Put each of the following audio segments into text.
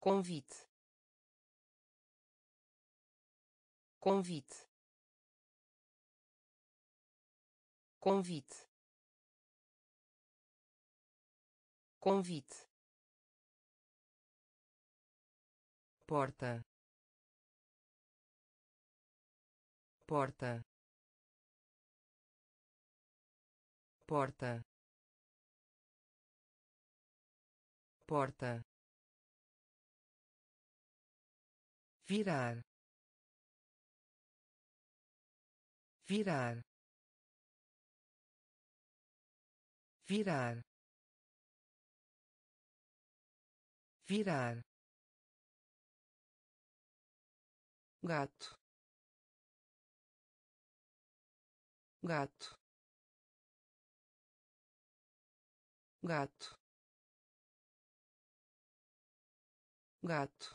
convite, convite, convite, convite, porta, porta, porta, porta, virar, virar, virar, virar, gato, gato, gato, gato,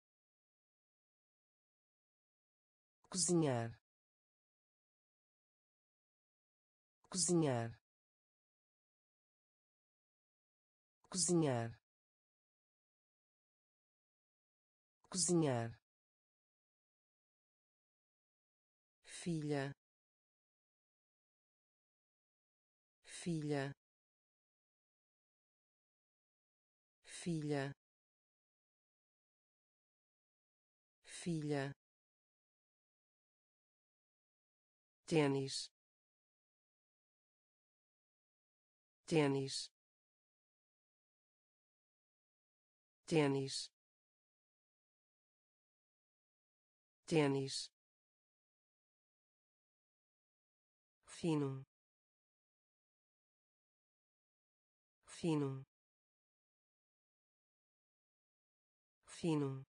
cozinhar, cozinhar, cozinhar, cozinhar, filha, filha, filha, filha, tênis, tênis, tênis, tênis, fino, fino, fino,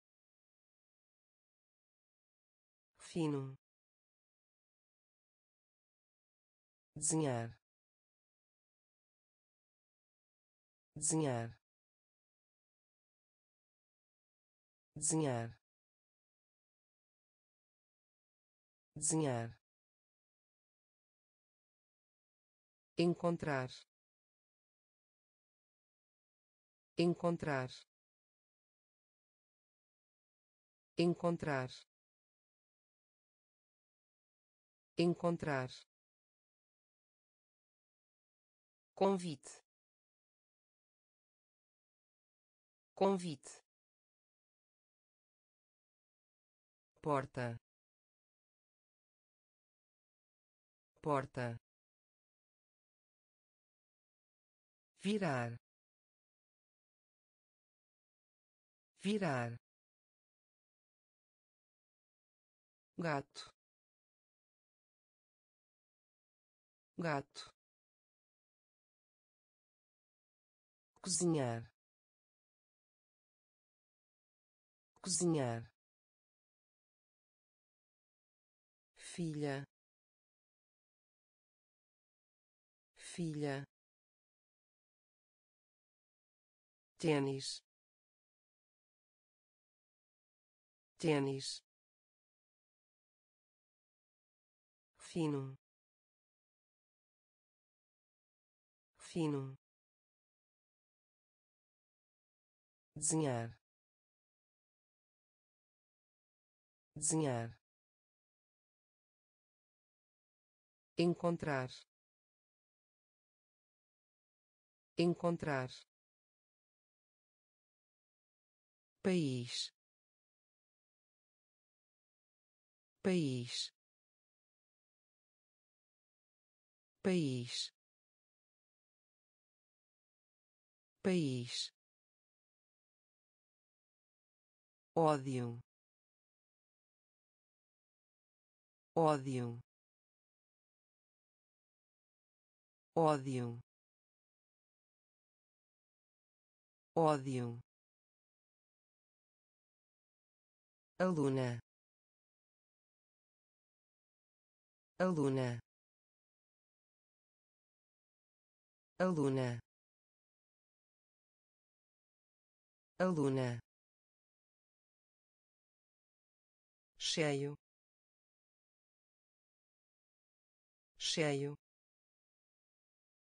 fino, desenhar, desenhar, desenhar, desenhar, encontrar, encontrar, encontrar, encontrar, convite, convite, porta, porta, virar, virar, gato, gato, cozinhar, cozinhar, filha, filha, tênis, tênis, fino, fino, desenhar, desenhar, encontrar, encontrar, país, país, país, país, ódio, ódio, ódio, ódio, aluna, aluna, aluna, aluna, cheio, cheio,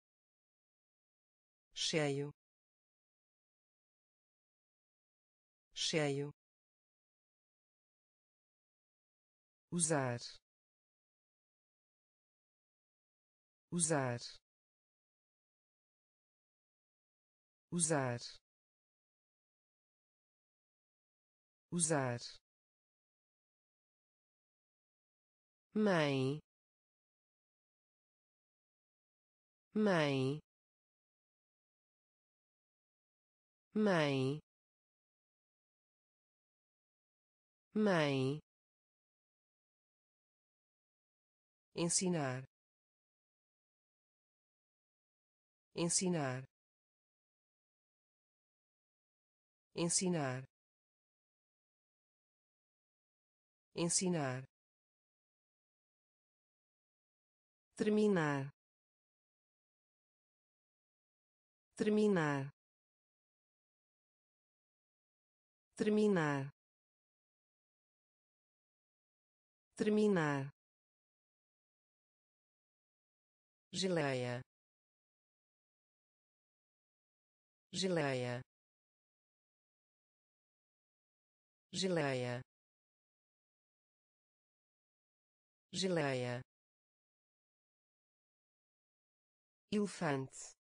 cheio, cheio, usar, usar, usar, usar, mãe, mãe, mãe, mãe, ensinar, ensinar, ensinar, ensinar, terminar, terminar, terminar, terminar, geleia, geleia, geleia, geleia, elefante,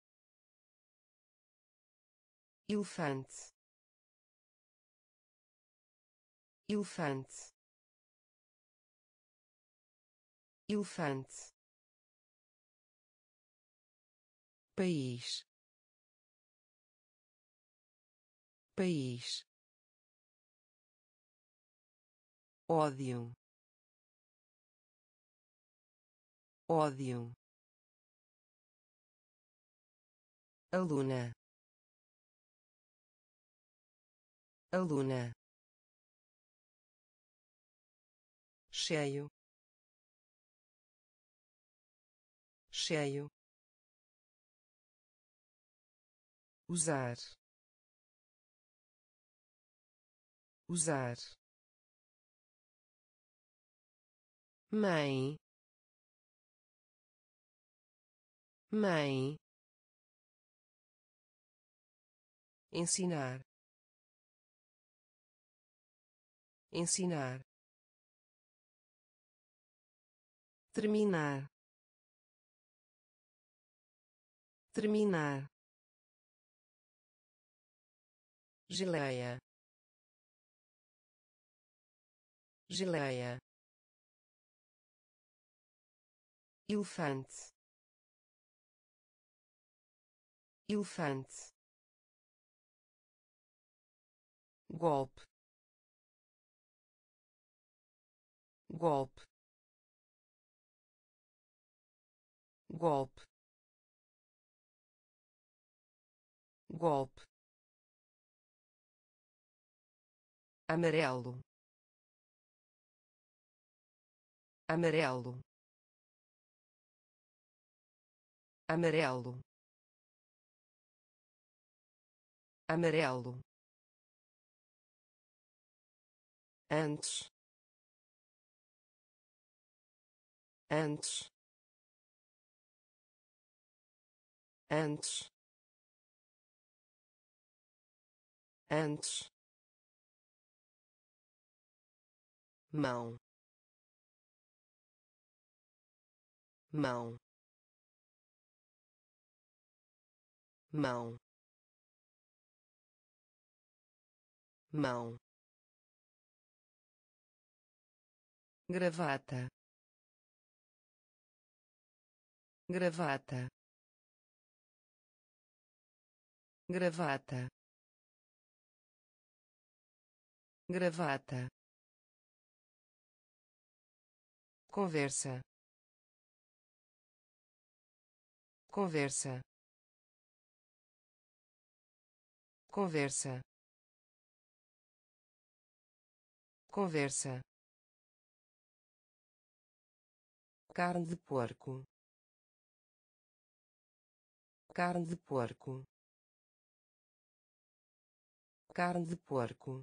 elefante, elefante, elefante, país, país, ódio, ódio, aluna, aluna, cheio, cheio, usar, usar, mãe, mãe, ensinar, ensinar, terminar, terminar, geleia, geleia, elefante, elefante, golpe, golpe, golpe, golpe, amarelo, amarelo, amarelo, amarelo, antes, antes, antes, antes, mão, mão, mão, mão, gravata, gravata, gravata, gravata, conversa, conversa, conversa, conversa, carne de porco, carne de porco, carne de porco,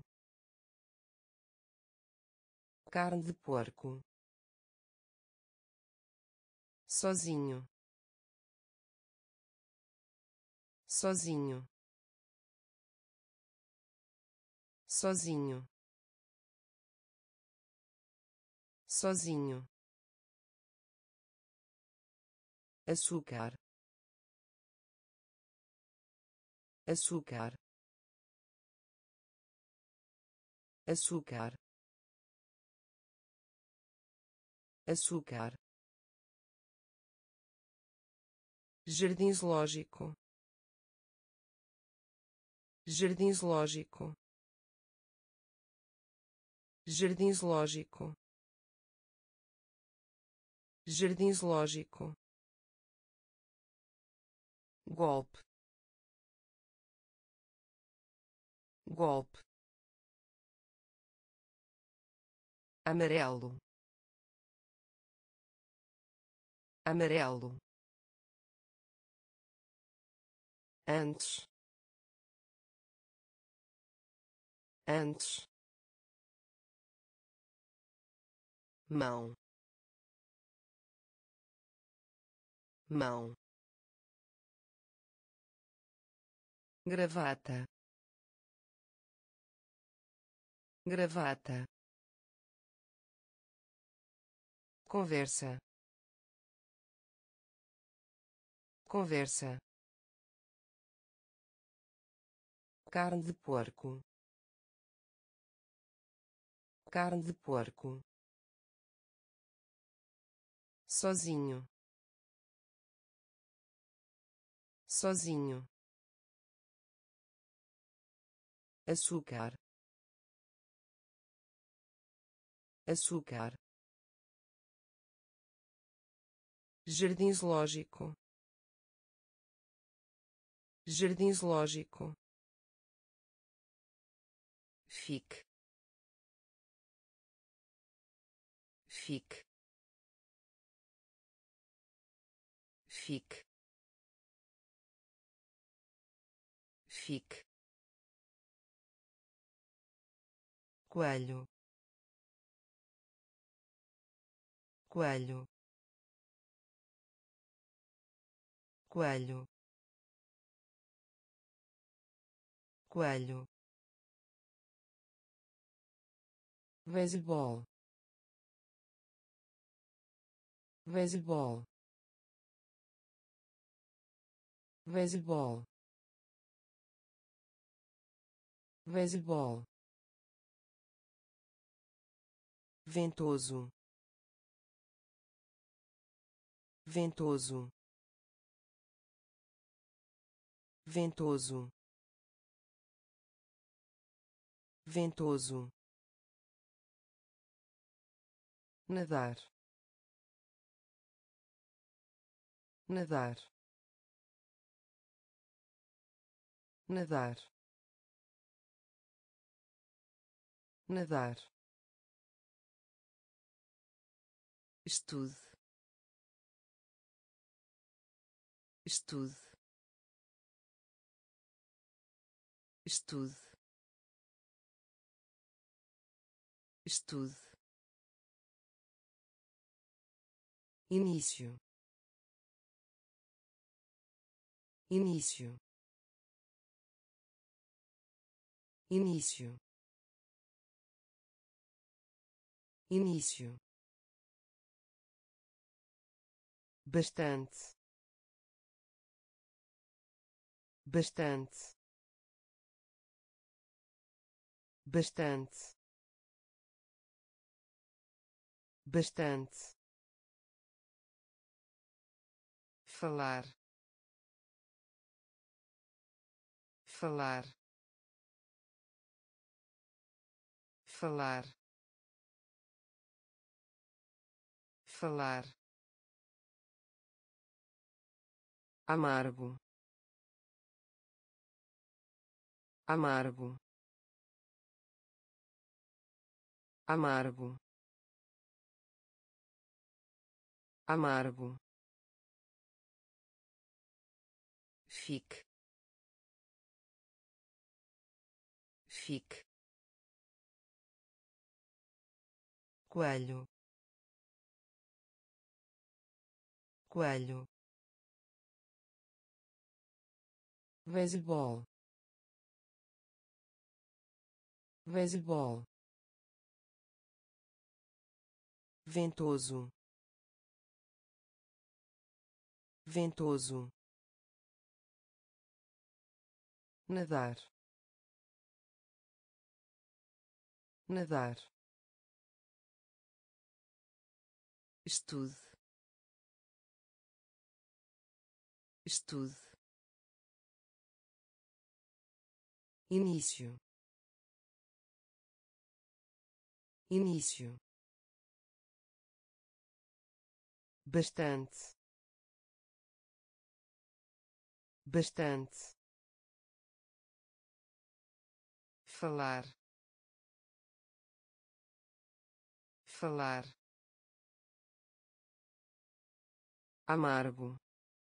carne de porco, sozinho, sozinho, sozinho, sozinho, açúcar, açúcar, açúcar, açúcar, jardim zoológico, jardim zoológico, jardim zoológico, jardim zoológico, golpe, golpe, amarelo, amarelo, antes, antes, mão, mão, gravata, gravata, conversa, conversa, carne de porco, carne de porco, sozinho, sozinho, açúcar, açúcar, jardim zoológico, jardim zoológico, fique, fique, fique, fique, coelho, coelho, coelho, coelho, beisebol, beisebol, beisebol, beisebol, ventoso, ventoso, ventoso, ventoso, nadar, nadar, nadar, nadar, estude, estude, estude, estude, início, início, início, início, bastante, bastante, bastante, bastante, falar, falar, falar, falar, amargo, amargo, amargo, amargo, fique, fique, coelho, coelho, beisebol, beisebol, ventoso, ventoso, nadar, nadar, estude, estude, início, início, bastante, bastante, falar, falar, amargo,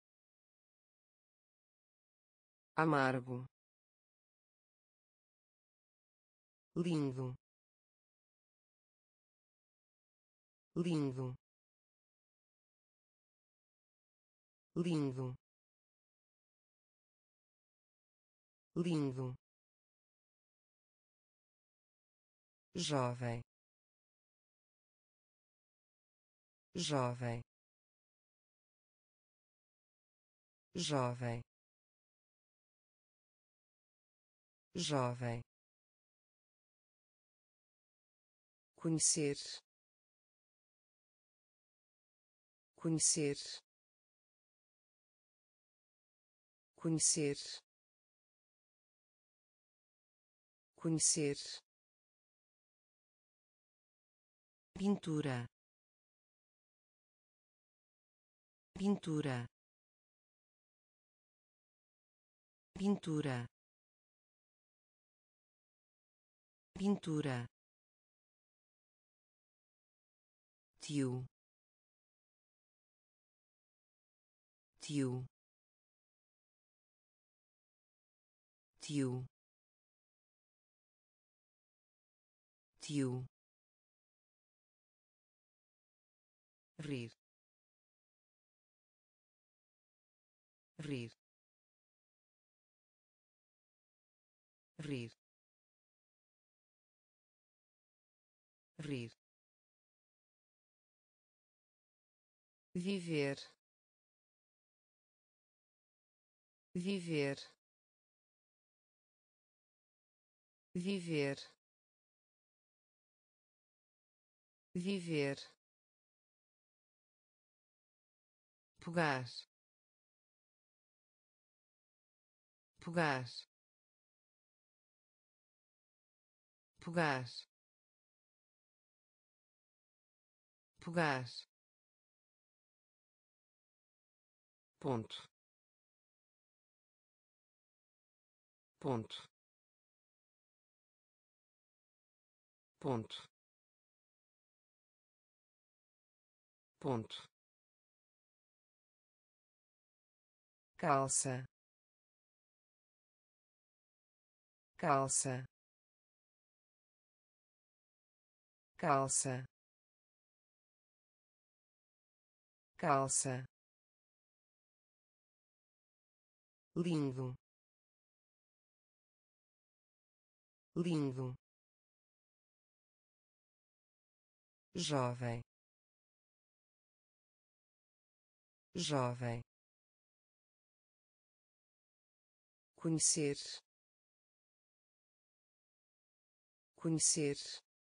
amargo, lindo, lindo, lindo, lindo, jovem, jovem, jovem, jovem, conhecer, conhecer, conhecer, conhecer, pintura, pintura, pintura, pintura, tio, tio, tio, tio, rir, rir, rir, rir, viver, viver, viver, viver, pegar, pegar, pegar, pegar, ponto, ponto, ponto, ponto, calça, calça, calça, calça, lindo, lindo, jovem, jovem, conhecer, conhecer,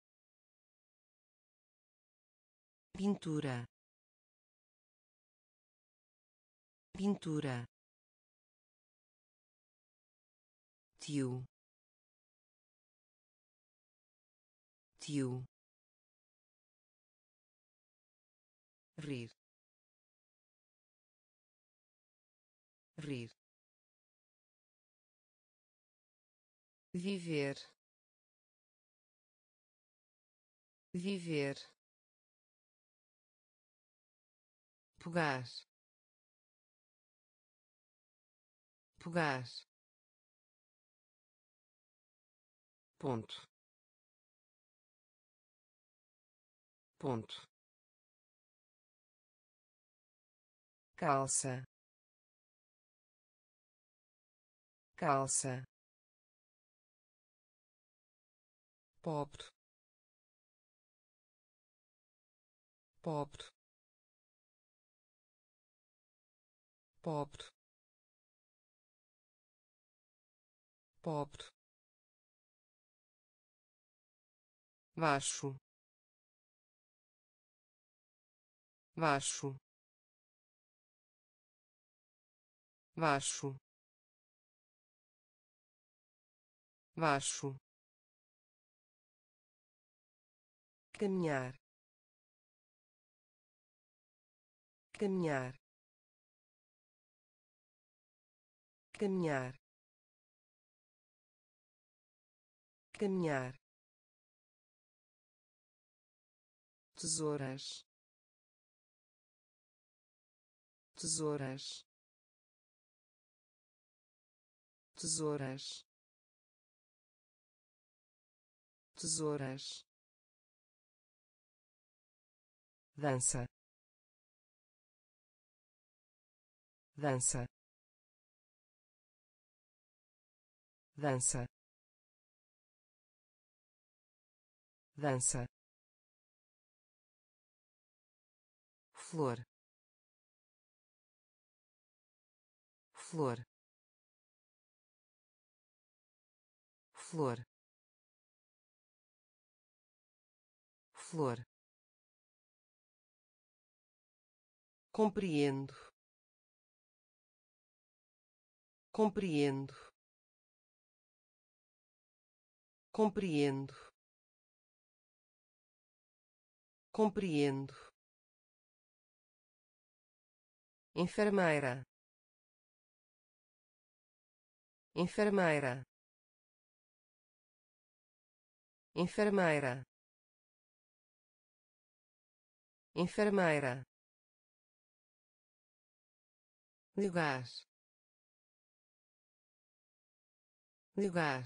pintura, pintura, tio, tio, rir, rir, viver, viver, pegar, pegar, ponto, ponto, calça, calça, pobre, pobre, pobre, pobre, baixo, baixo, baixo, baixo, caminhar, caminhar, caminhar, caminhar, tesouras, tesouras, tesouras, tesouras, dança, dança, dança, dança, flor, flor, flor, flor, compreendo, compreendo, compreendo, compreendo, enfermeira, enfermeira, enfermeira, enfermeira, lugar, lugar,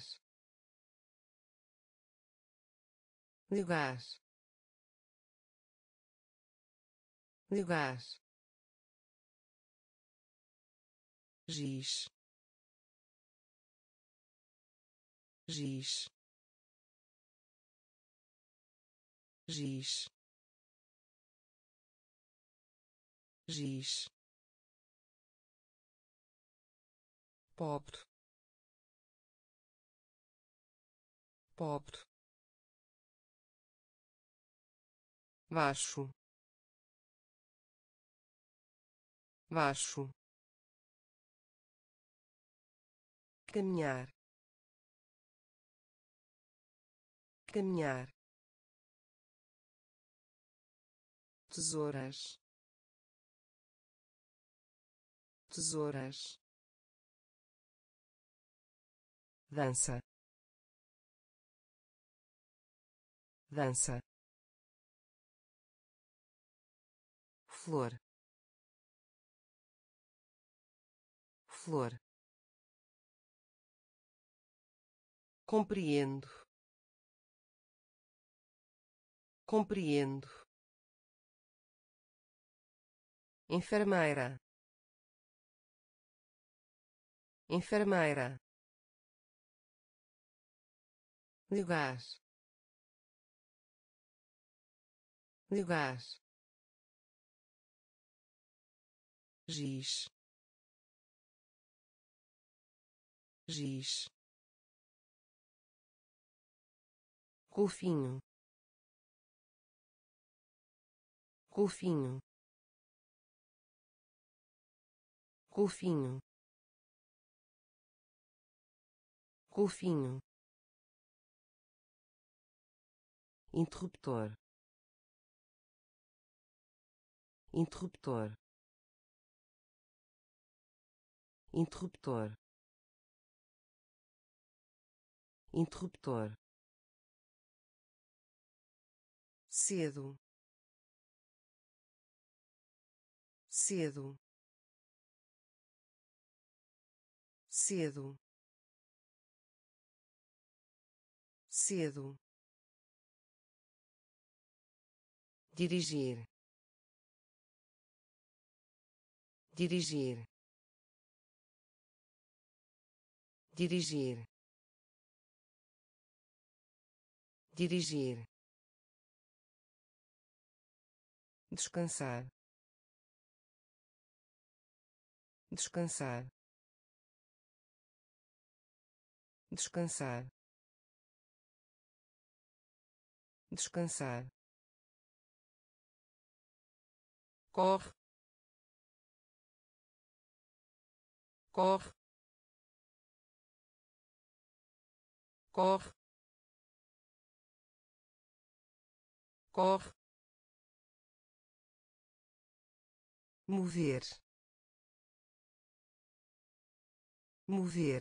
lugar, lugar, giz, giz, giz, giz, pobre, pobre, baixo, baixo, caminhar, caminhar, tesouras, tesouras, dança, dança, flor, flor, compreendo, compreendo, enfermeira, enfermeira, lugar, lugar, giz, giz, golfinho, golfinho, golfinho, golfinho, interruptor, interruptor, interruptor, interruptor, cedo, cedo, cedo, cedo, dirigir, dirigir, dirigir, dirigir, descansar, descansar, descansar, descansar, corre, corre, corre, corre, mover, mover,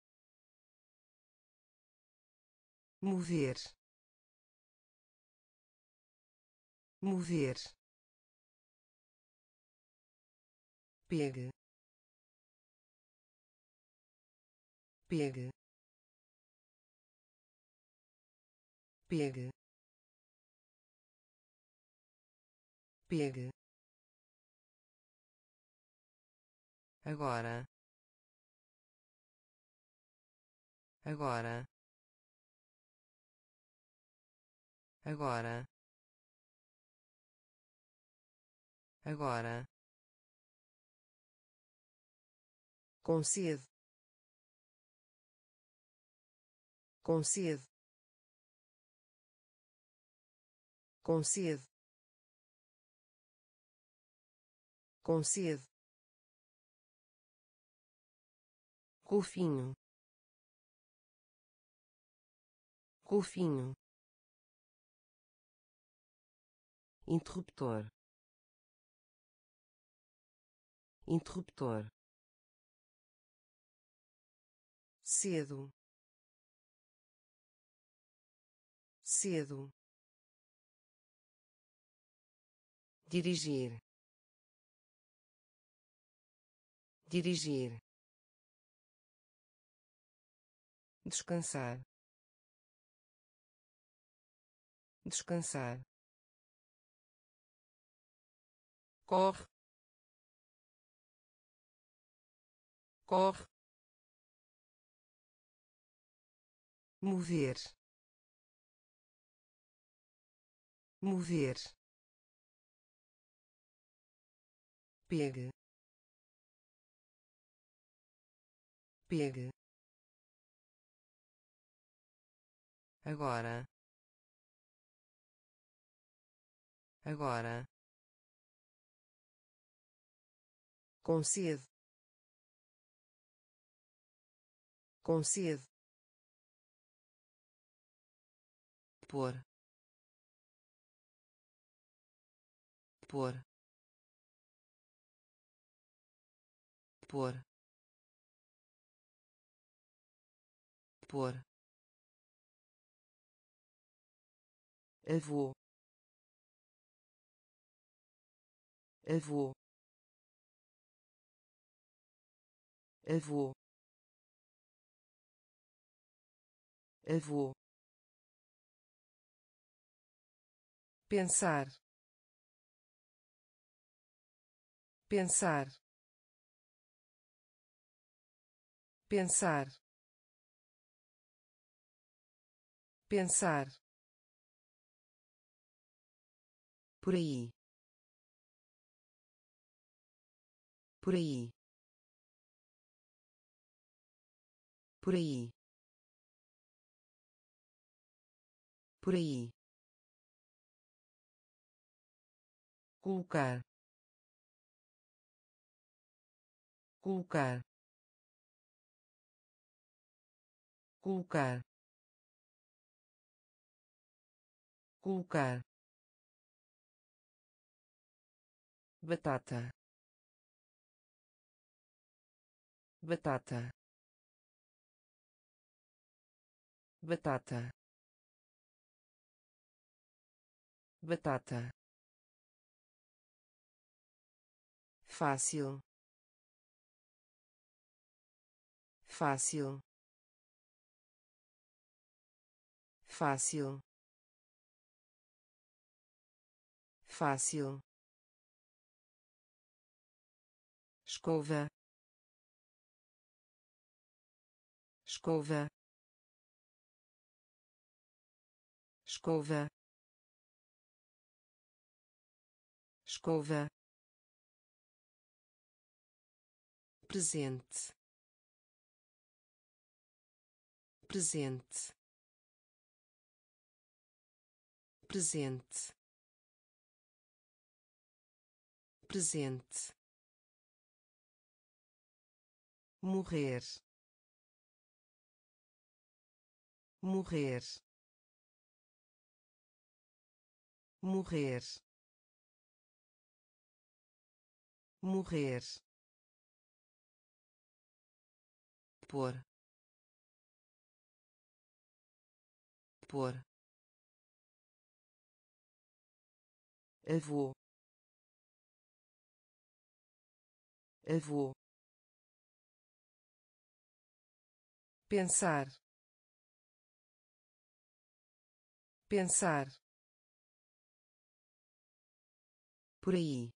mover, mover, pegue, pegue, pegue, pegue, agora, agora, agora, agora, concede, concede, concede, concede, golfinho, golfinho, interruptor, interruptor, cedo, cedo, dirigir, dirigir, descansar, descansar, corre, corre, mover, mover, pegue, pegue, agora, agora, concede, concede, pôr, pôr, pôr, pôr, avô, avô, avô, avô, pensar, pensar, pensar, pensar, por aí, por aí, por aí, por aí, colocar, colocar, colocar, colocar, batata, batata, batata, batata, fácil, fácil, fácil, fácil, escova, escova, escova, escova, presente, presente, presente, presente, morrer, morrer, morrer, morrer, pôr, pôr, avô, avô, pensar, pensar, por aí,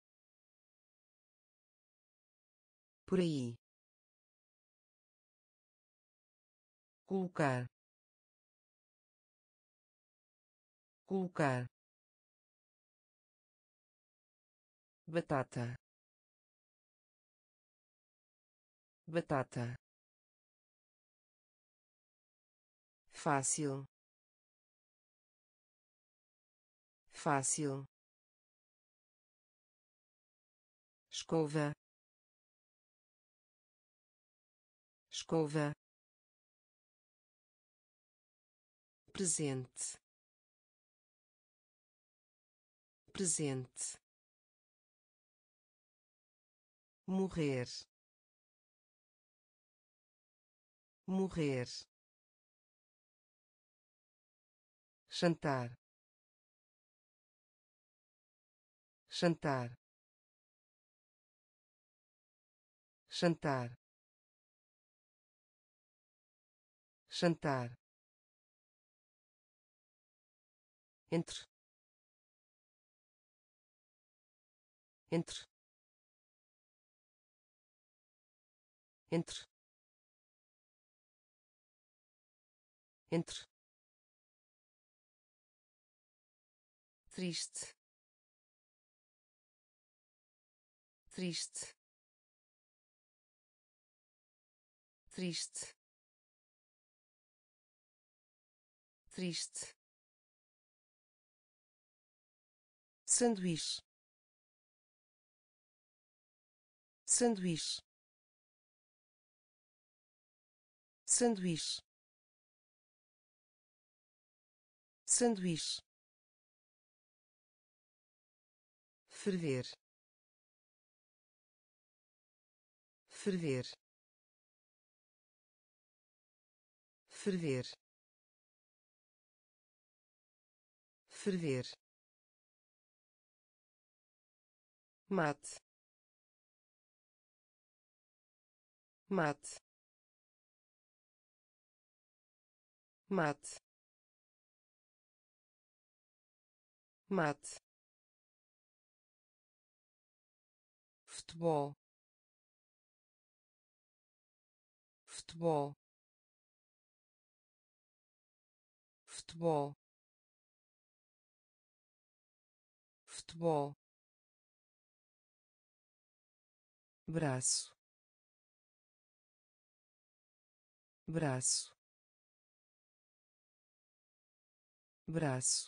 por aí, colocar, colocar, batata, batata, fácil, fácil, escova, escova, presente, presente, morrer, morrer, jantar, jantar, jantar, jantar, entre, entre, entre, entre, triste, triste, triste, triste, sanduíche, sanduíche, sanduíche, sanduíche, ferver, ferver, ferver, ferver, mate, mate, mate, mate, futebol, futebol, futebol, futebol, braço, braço, braço,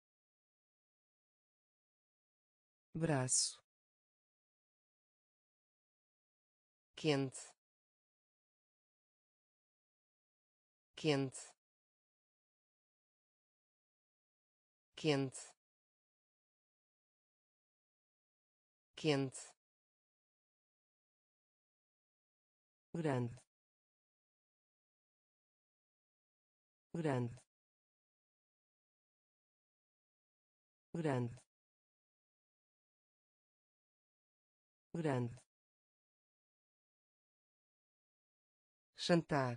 braço, quente, quente, quente, quente, grande, grande, grande, grande, jantar,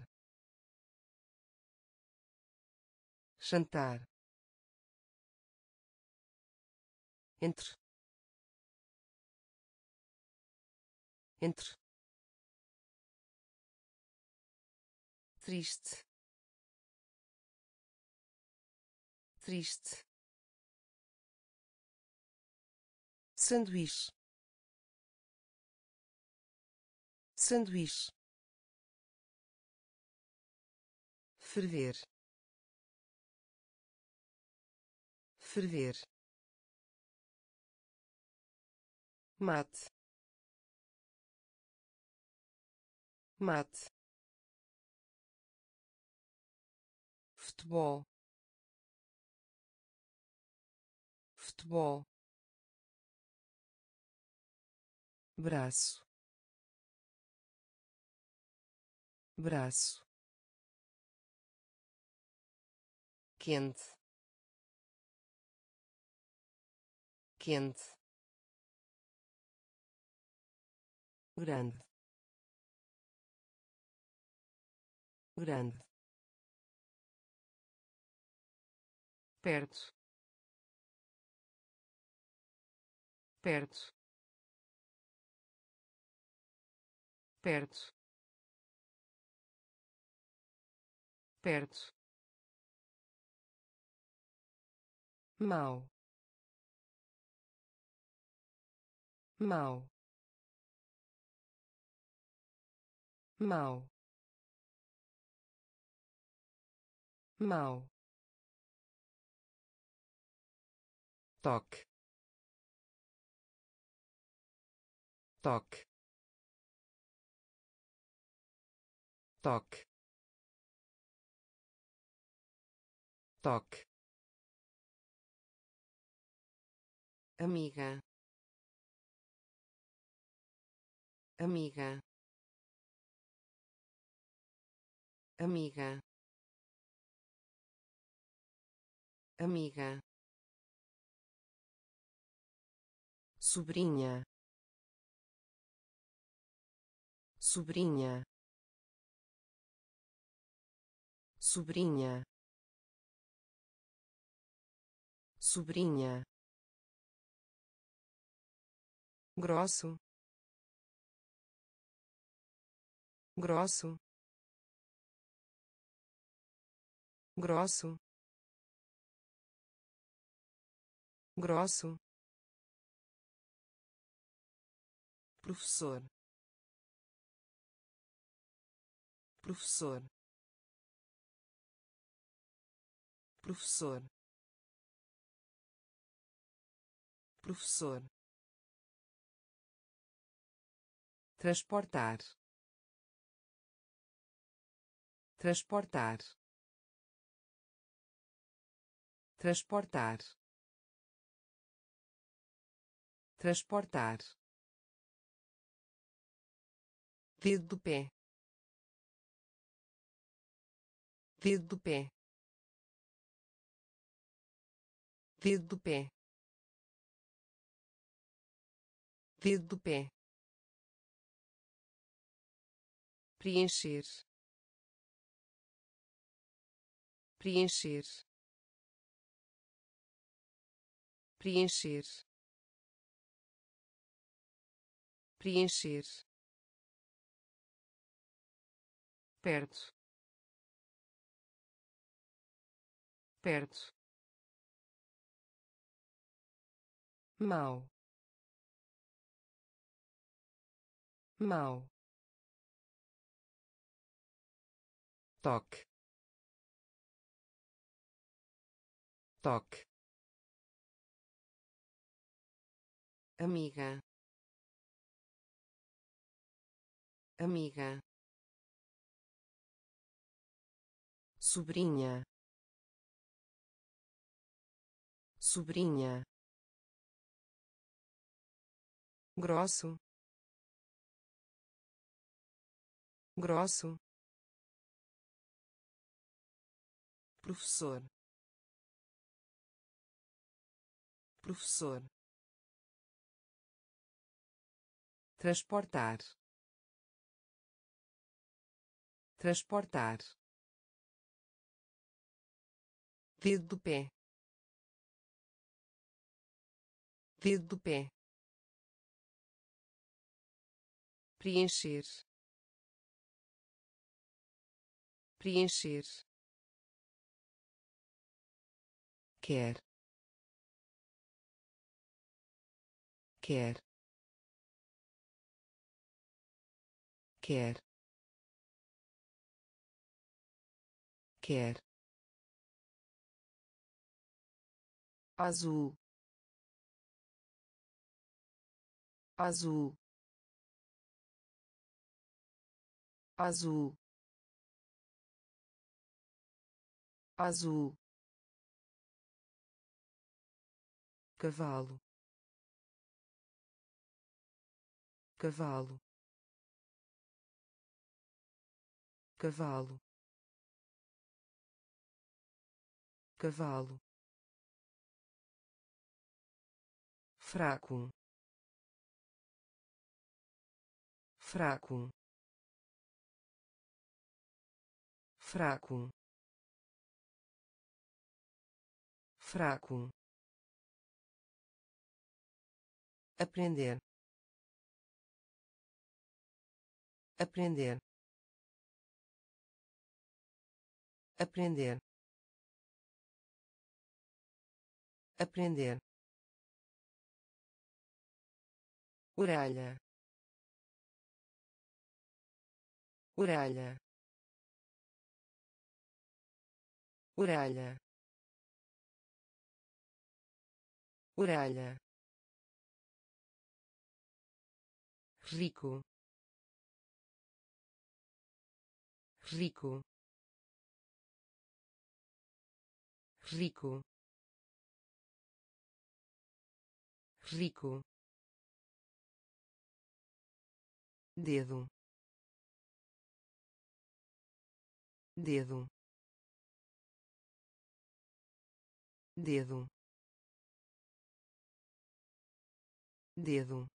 jantar, entre, entre, triste, triste, sanduíche, sanduíche, ferver, ferver, mate, mate, futebol, futebol, braço, braço, quente, quente, grande, grande, perto, perto, perto, perto, mau, mau, mau, mau, toque, toque, toque, toque, amiga, amiga, amiga, amiga, sobrinha, sobrinha, sobrinha, sobrinha, grosso, grosso, grosso, grosso, professor, professor, professor, professor, transportar, transportar, transportar, transportar, dedo do pé, dedo do pé, dedo do pé, dedo do pé, preencher, preencher, preencher, preencher, perto, perto, mau, mau, toque, toque, amiga, amiga, sobrinha, sobrinha, grosso, grosso, professor, professor, transportar, transportar, dedo do pé, dedo do pé, preencher, preencher, quer, quer, quer, quer, azul, azul, azul, azul, cavalo, cavalo, cavalo, cavalo, fraco, fraco, fraco, fraco, aprender, aprender, aprender, aprender, orelha, orelha, orelha, orelha, rico, rico, rico, rico, dedo, dedo, dedo, dedo,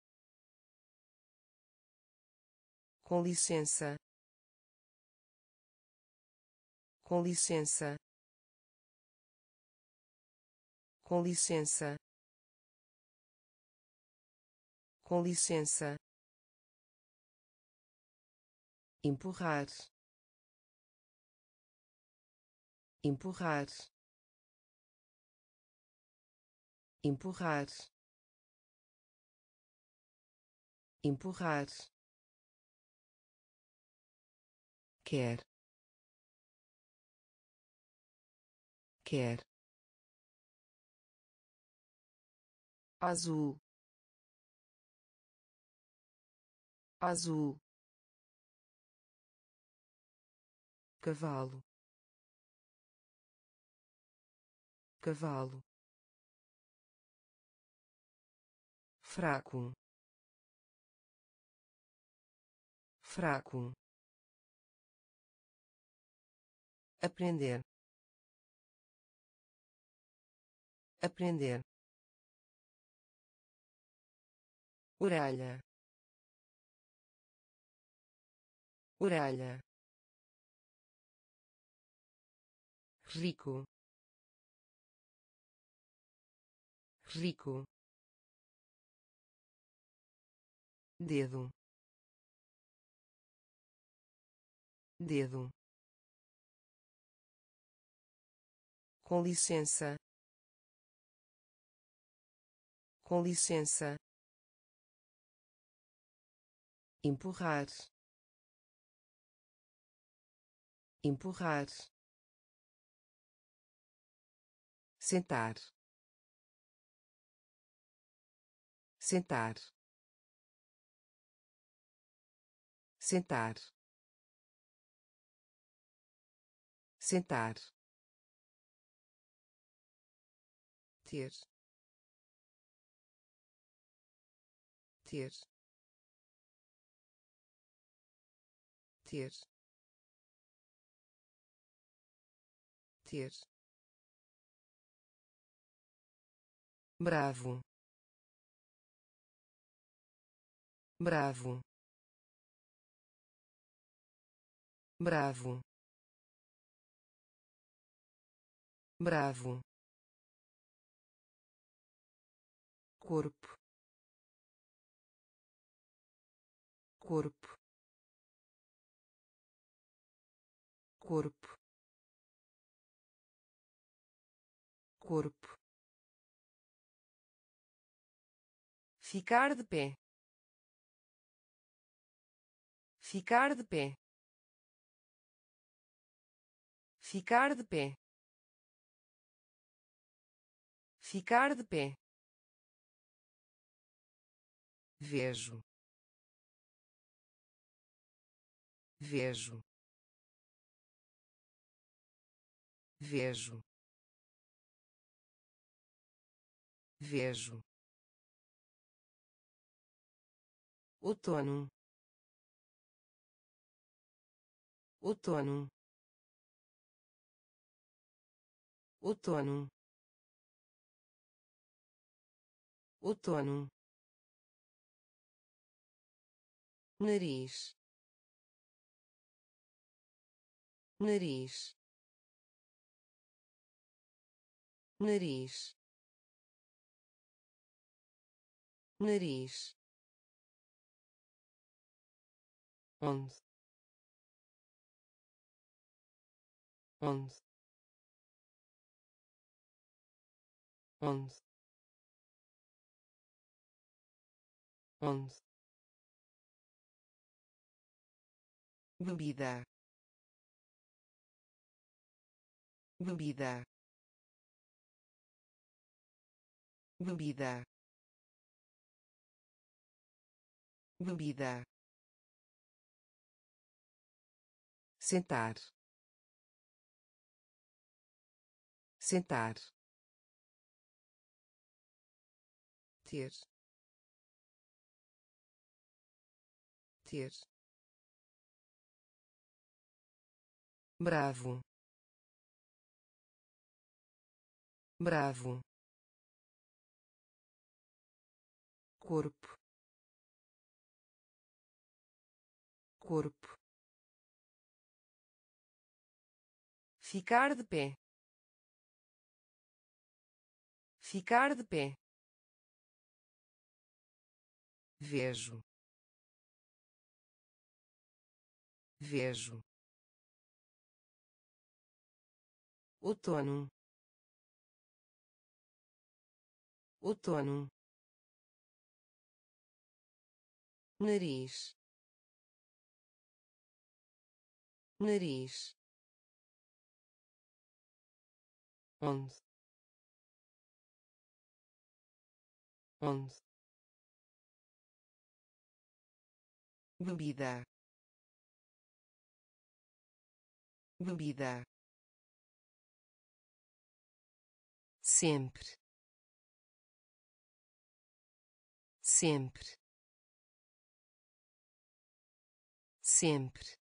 com licença, com licença, com licença, com licença, empurrar, empurrar, empurrar, empurrar, quer, quer, azul, azul, cavalo, cavalo, fraco, fraco, aprender, aprender, orelha, orelha, rico, rico, dedo, dedo, com licença, com licença, empurrar, empurrar, sentar, sentar, sentar, sentar, ter, ter, ter, ter, bravo, bravo, bravo, bravo, corpo, corpo, corpo, corpo, ficar de pé, ficar de pé, ficar de pé, ficar de pé, vejo, vejo, vejo, vejo, outono, outono, outono, outono, nariz, nariz, nariz, nariz, onde, onde, onde, onde, bebida, bebida, bebida, bebida, sentar, sentar, ter, ter, bravo, bravo, corpo, corpo, ficar de pé, ficar de pé, vejo, vejo, outono, outono, nariz, nariz, onde, onde, bebida, bebida, sempre, sempre, sempre,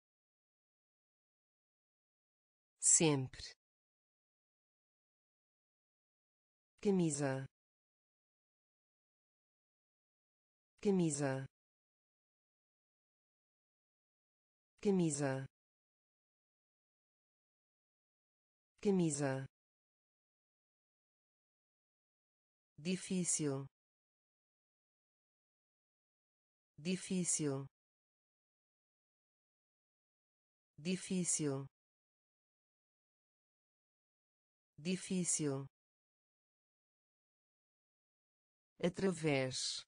sempre, camisa, camisa, camisa, camisa, difícil, difícil, difícil, difícil, através,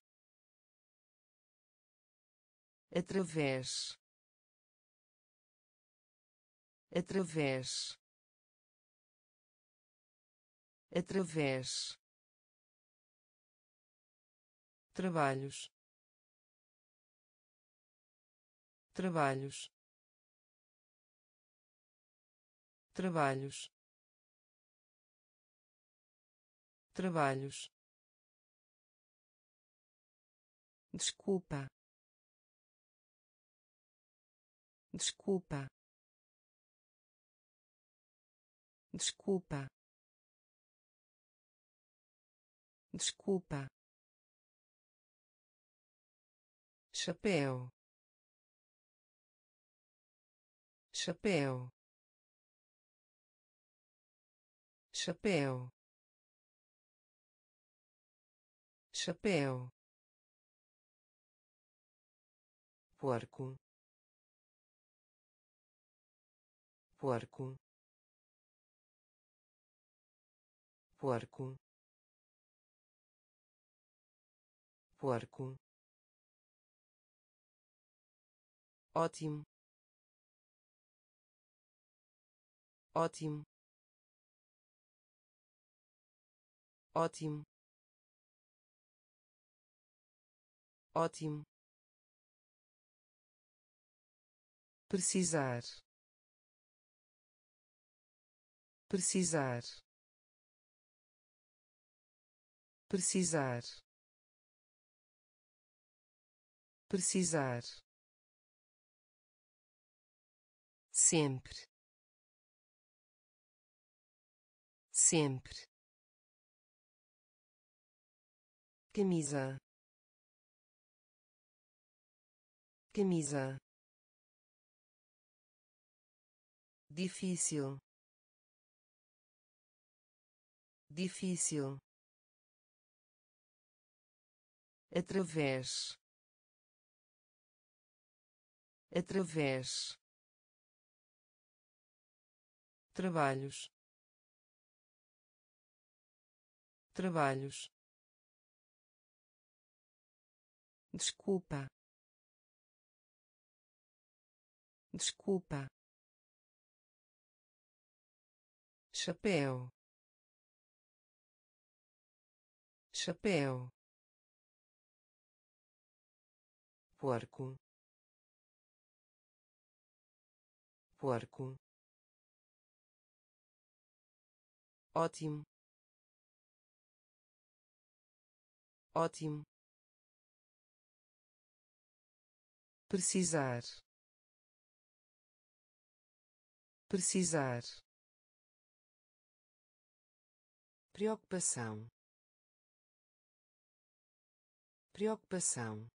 através, através, através, trabalhos, trabalhos, trabalhos, trabalhos, desculpa, desculpa, desculpa, desculpa, chapéu, chapéu, chapéu, chapéu, porco, porco, porco, porco, ótimo, ótimo, ótimo, ótimo, precisar, precisar, precisar, precisar, sempre, sempre, camisa, camisa, difícil, difícil, através, através, trabalhos, trabalhos, desculpa, desculpa, chapéu, chapéu, porco, porco, ótimo, ótimo, precisar, precisar, preocupação, preocupação,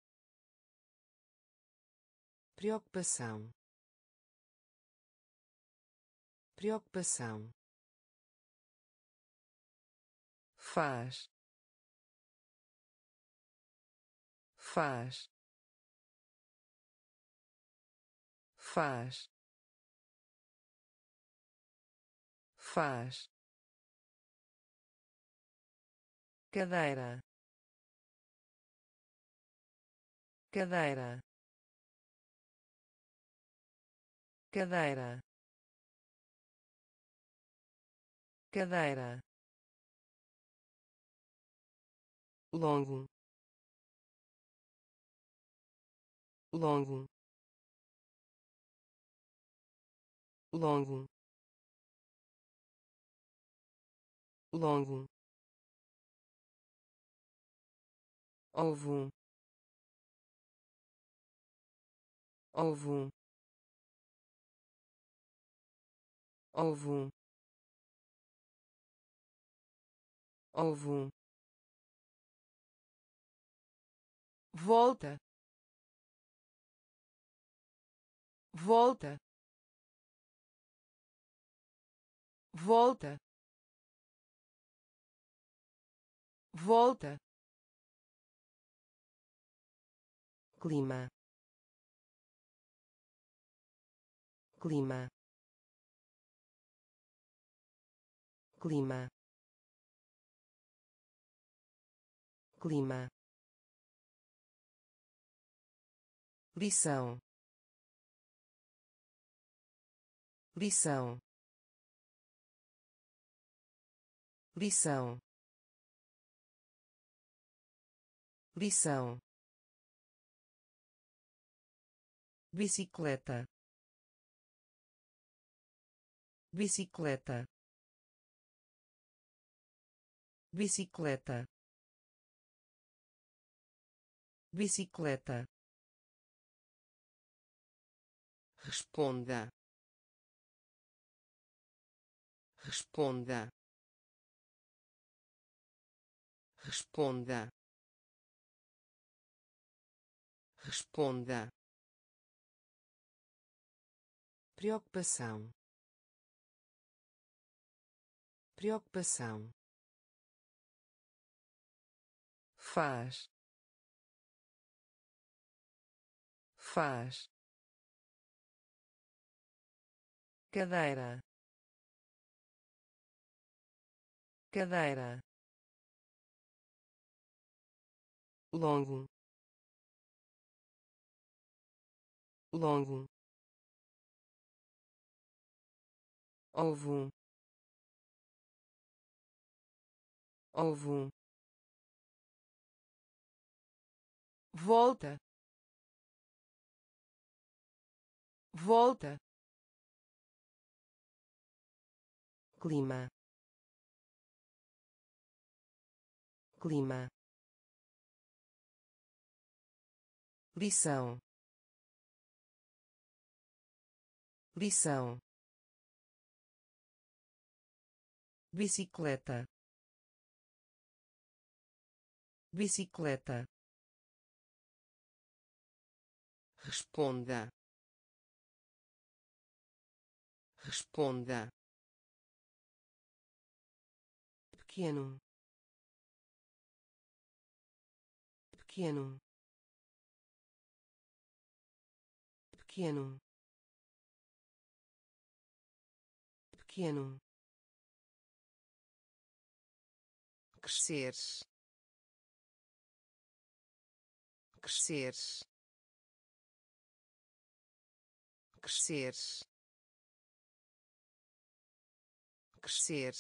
preocupação, preocupação, faz, faz, faz, faz, cadeira, cadeira, cadeira, cadeira, longo, longo, longo, longo, ovo, ovo, ovo, ovo, volta, volta, volta, volta, clima, clima, clima, clima, lição, lição, lição, lição, bicicleta, bicicleta, bicicleta, bicicleta, responda, responda, responda, responda, preocupação, preocupação, faz, faz, cadeira, cadeira, longo, longo, ovo, ovo, volta, volta, clima, clima, lição, lição, bicicleta, bicicleta, responda, responda, pequeno, pequeno, pequeno, pequeno, crescer, crescer, crescer, crescer,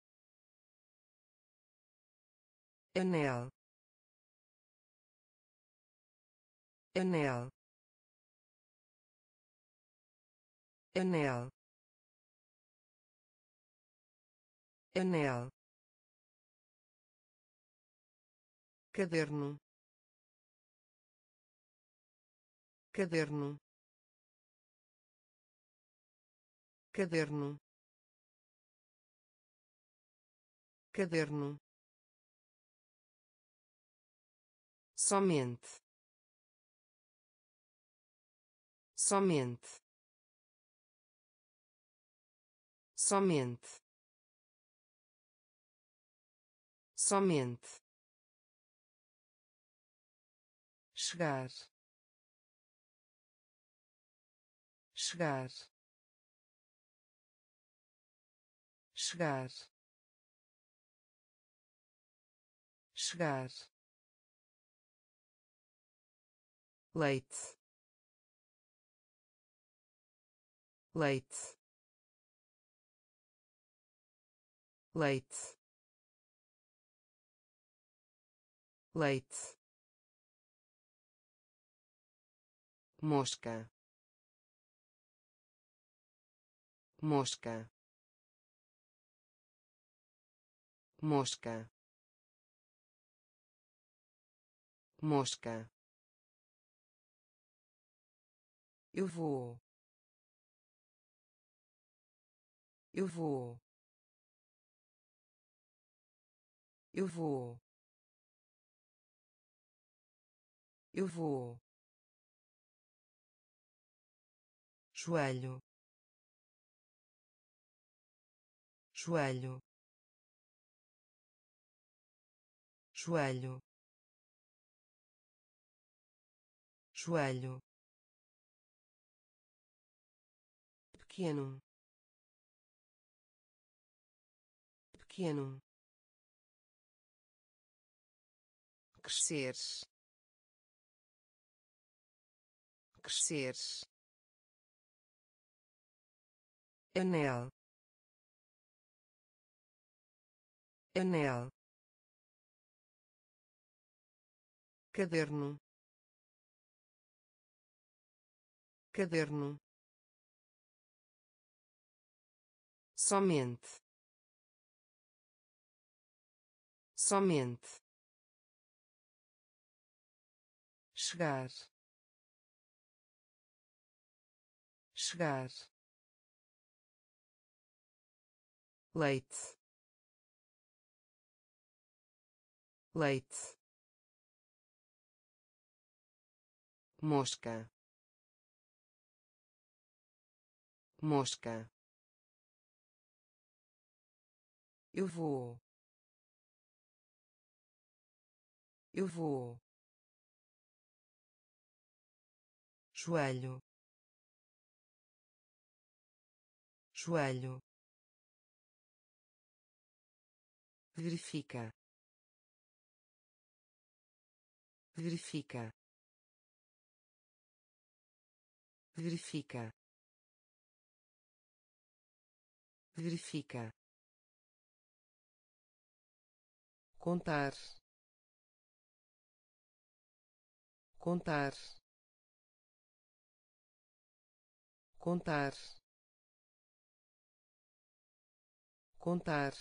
anel, anel, anel, anel, caderno, caderno, caderno, caderno, somente, somente, somente, somente, chegar, chegar, chegar, chegar, leite, leite, leite, leite, mosca, mosca, mosca, mosca, eu vou, eu vou, eu vou, eu vou, joelho, joelho, joelho, joelho, pequeno, pequeno, crescer, crescer, anel, anel, caderno, caderno, somente, somente, chegar, chegar, leite, leite, mosca, mosca, eu vou, eu vou, joelho, joelho, verifica, verifica, verifica, verifica, contar, contar, contar, contar,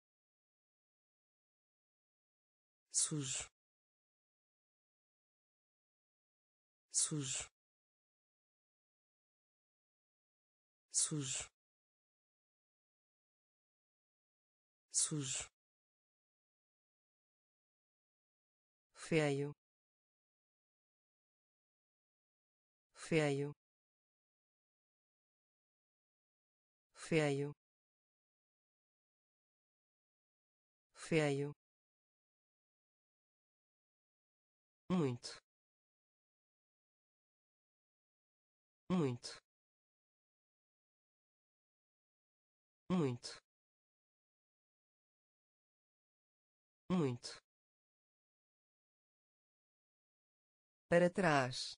sujo, sujo, sujo, sujo, feio, feio, feio, feio, muito, muito, muito, muito, para trás,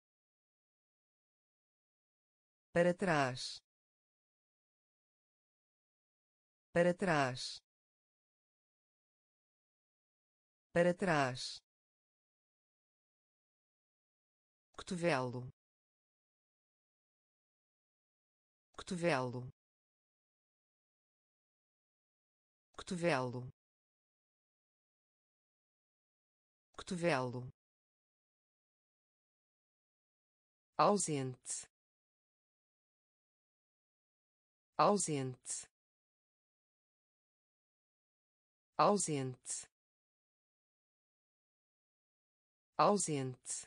para trás, para trás, para trás, cotovelo, cotovelo, cotovelo, cotovelo, ausente, ausente, ausente, ausente,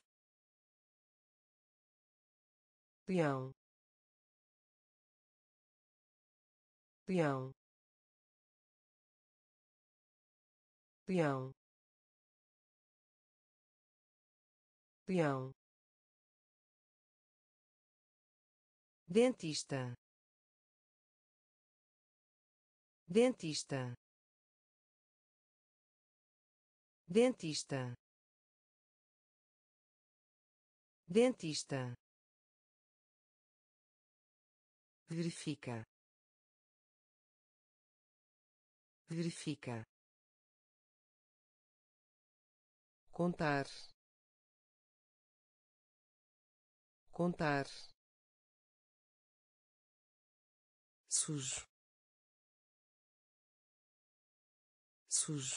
leão, leão, leão, leão, dentista, dentista, dentista, dentista, verifica, verifica, contar, contar, sujo, sujo,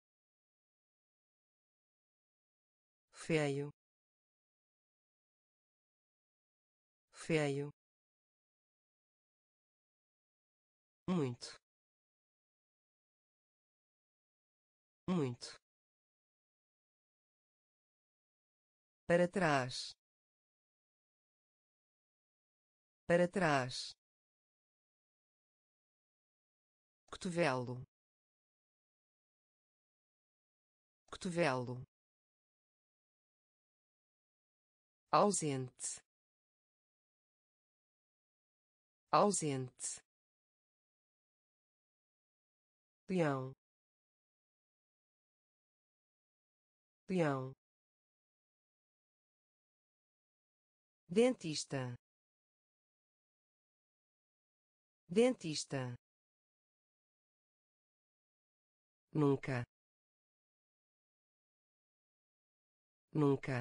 feio, feio, muito, muito, para trás, para trás, cotovelo, cotovelo, ausente, ausente, leão, leão, dentista, dentista, nunca, nunca,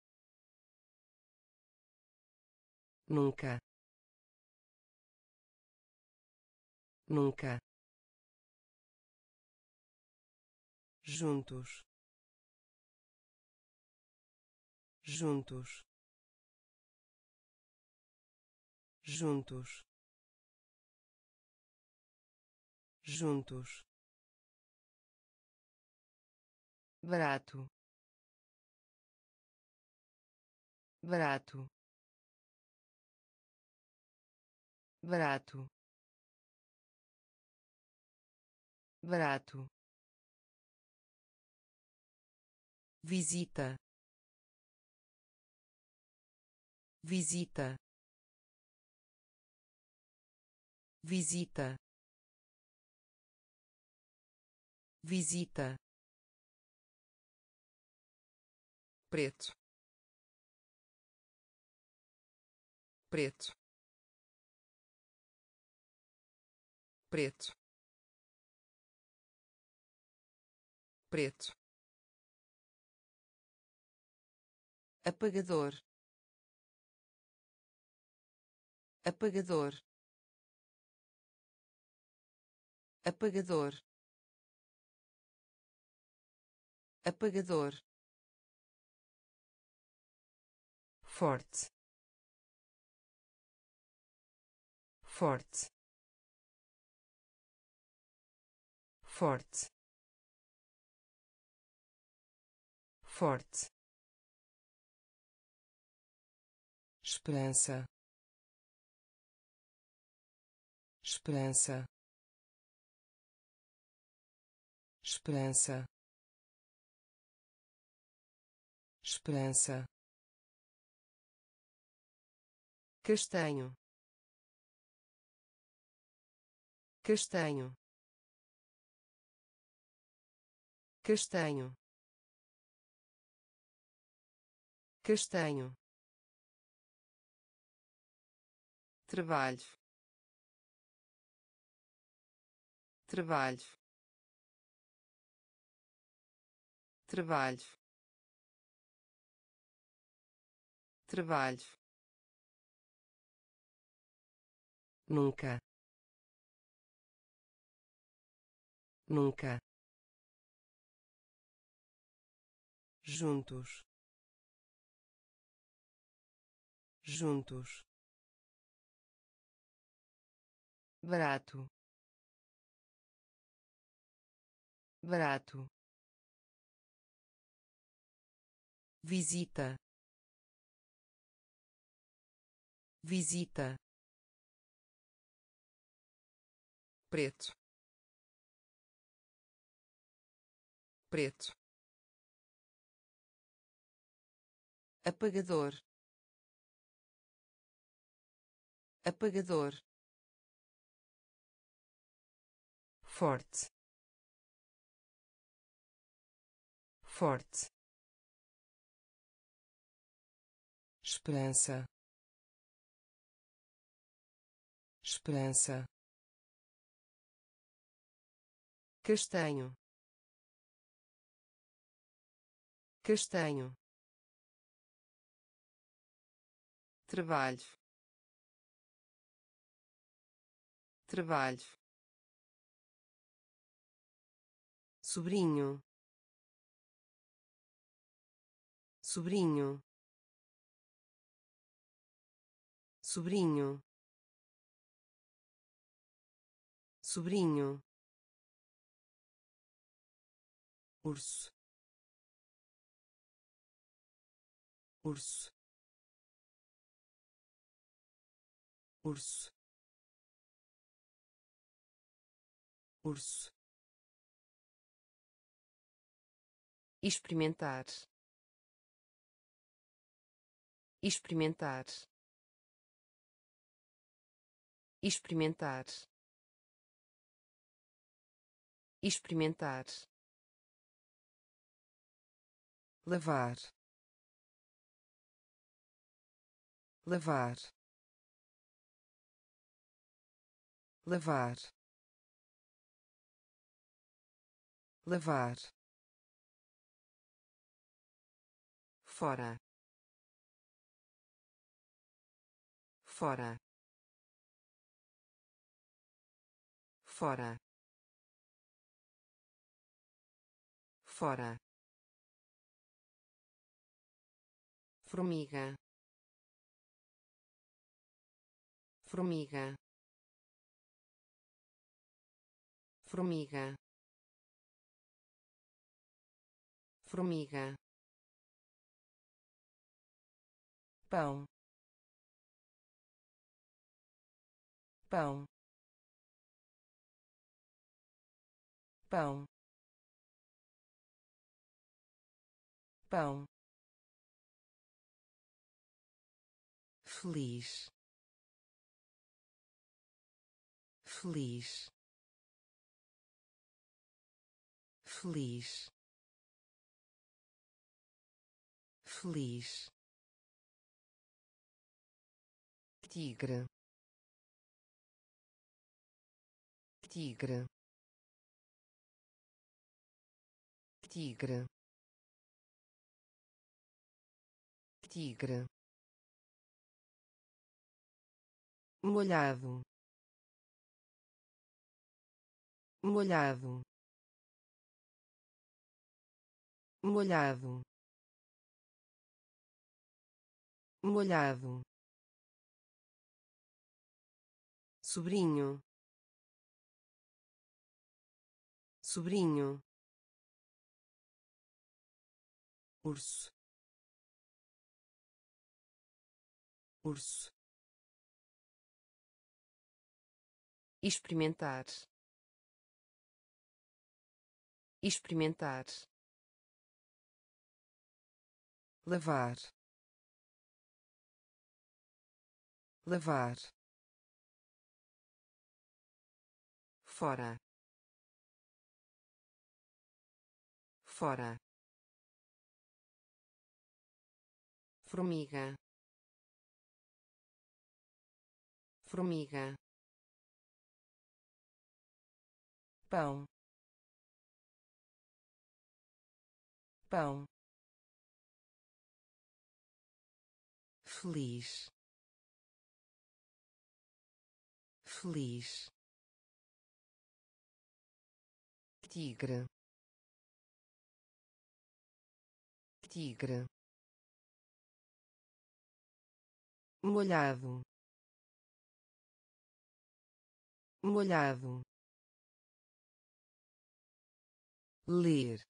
nunca, nunca, juntos, juntos, juntos, juntos, barato, barato, barato, barato, visita, visita, visita, visita, preto, preto, preto, preto, apagador, apagador, apagador, apagador, forte, forte, forte, forte, esperança, esperança, esperança, esperança, castanho, castanho, castanho, castanho, trabalho, trabalho, trabalho, trabalho, nunca, nunca, juntos, juntos, barato, barato, visita, visita, preto, preto, apagador, apagador, forte, forte, esperança, esperança, castanho, castanho, trabalho, trabalho, sobrinho, sobrinho, sobrinho, sobrinho, urso, urso, urso, urso, experimentar, experimentar, experimentar, experimentar, lavar, lavar, lavar, lavar, fora, fora, fora, fora, formiga, formiga, formiga, formiga, pão, pão, pão, pão, feliz, feliz, feliz, feliz, tigre, tigre, tigre, tigre, molhado, molhado, molhado, molhado, sobrinho, sobrinho, urso, urso, experimentar, experimentar, lavar, lavar, fora, fora, formiga, formiga, pão, pão, feliz, feliz, tigre, tigre, molhado, molhado, ler,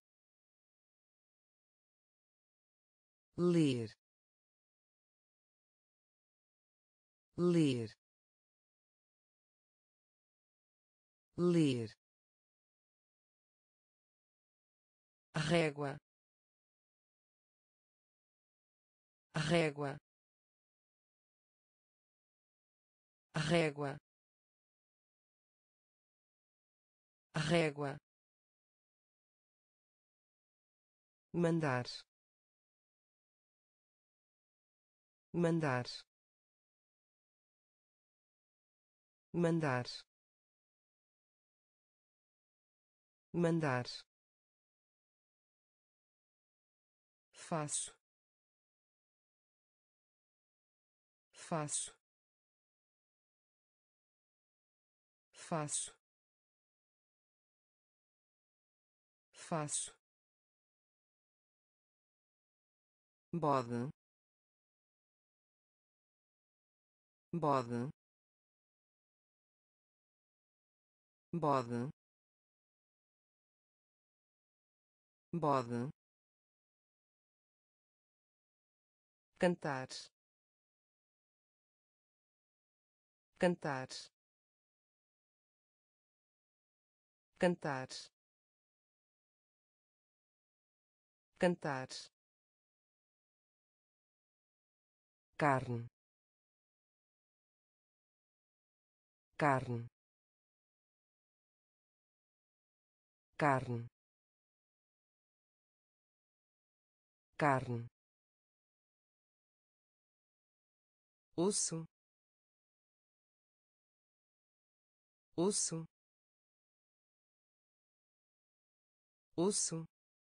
ler, ler, ler, régua, régua, régua, régua, mandar, mandar, mandar, mandar, faço, faço, faço, faço, bode, bode, bode, bode, cantar, cantar, cantar, cantar, carne, carne, carne, carne, osso, osso, osso,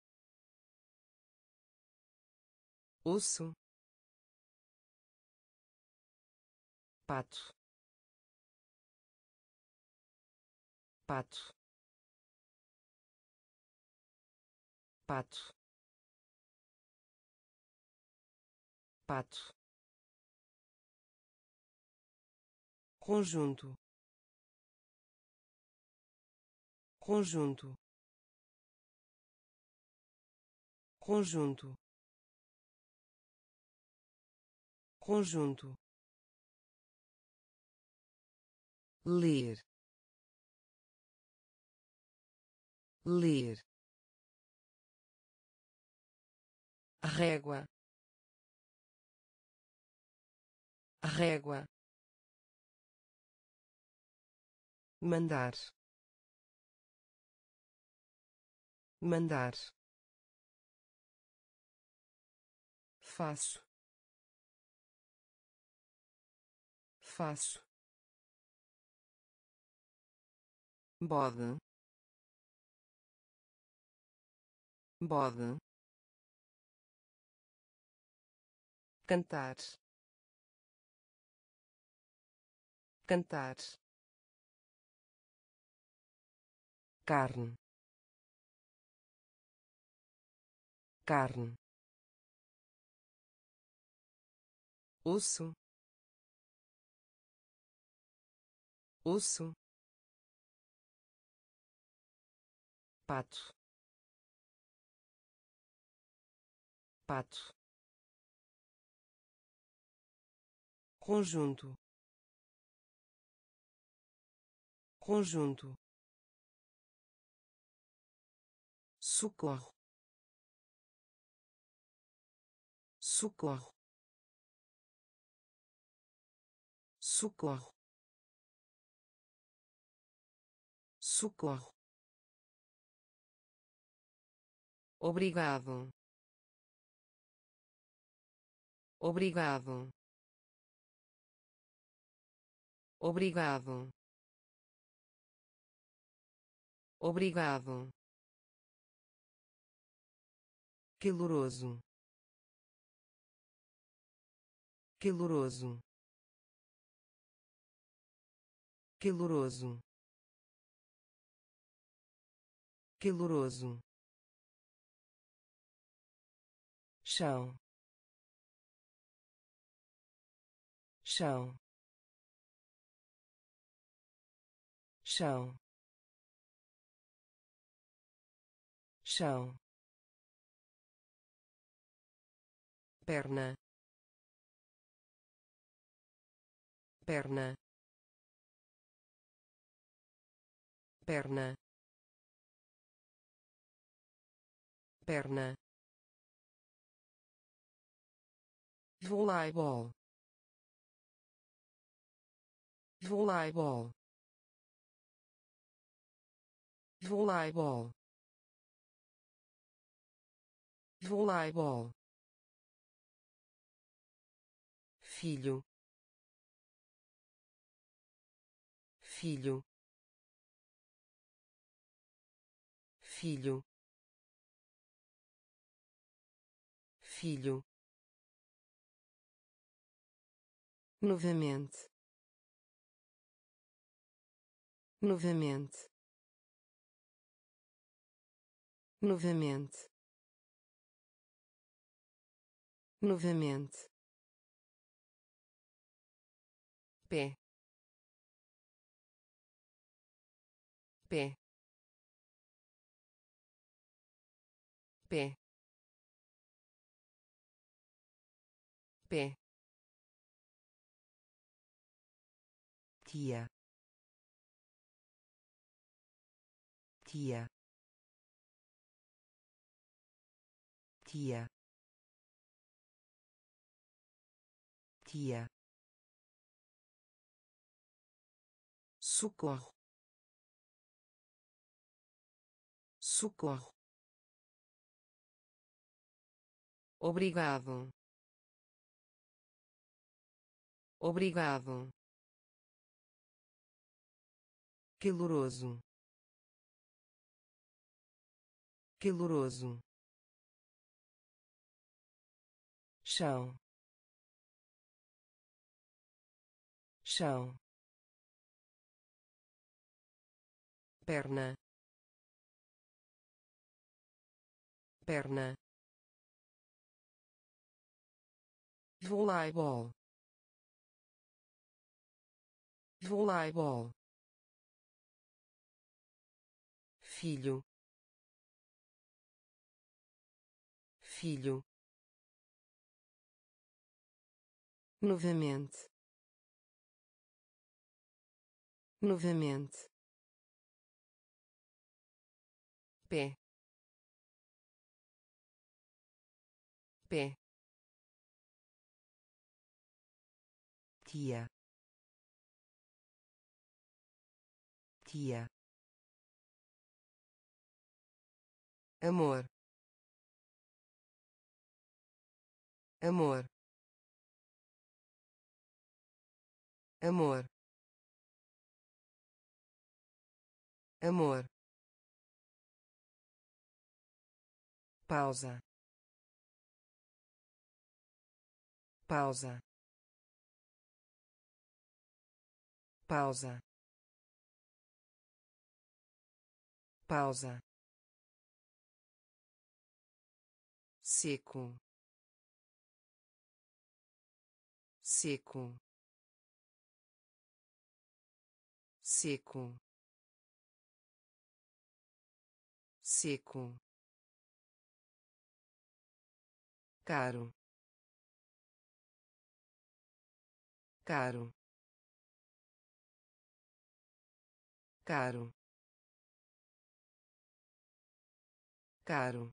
osso, pato, pato, pato, pato, conjunto, conjunto, conjunto, conjunto, ler, ler, régua, régua, mandar, mandar, faço, faço, bode, bode, cantar, cantar, carne, carne, osso, osso, pato, pato, conjunto, conjunto, socorro, socorro, socorro, socorro, obrigado, obrigado, obrigado, obrigado, caloroso, caloroso, caloroso, caloroso, chão, chão, chão, chão, perna, perna, perna, perna, voleibol, voleibol, voleibol, voleibol, filho, filho, filho, filho, novamente, novamente, novamente, novamente, pé, pé, pé, pé, tia, tia, tia, tia, socorro, socorro, obrigado, obrigado, caloroso, caloroso, chão, chão, perna, perna, voleibol, voleibol, filho, filho, novamente, novamente, pé, pé, tia, tia, amor, amor, amor, amor, pausa, pausa, pausa, pausa, seco, seco, seco, seco, caro, caro, caro, caro,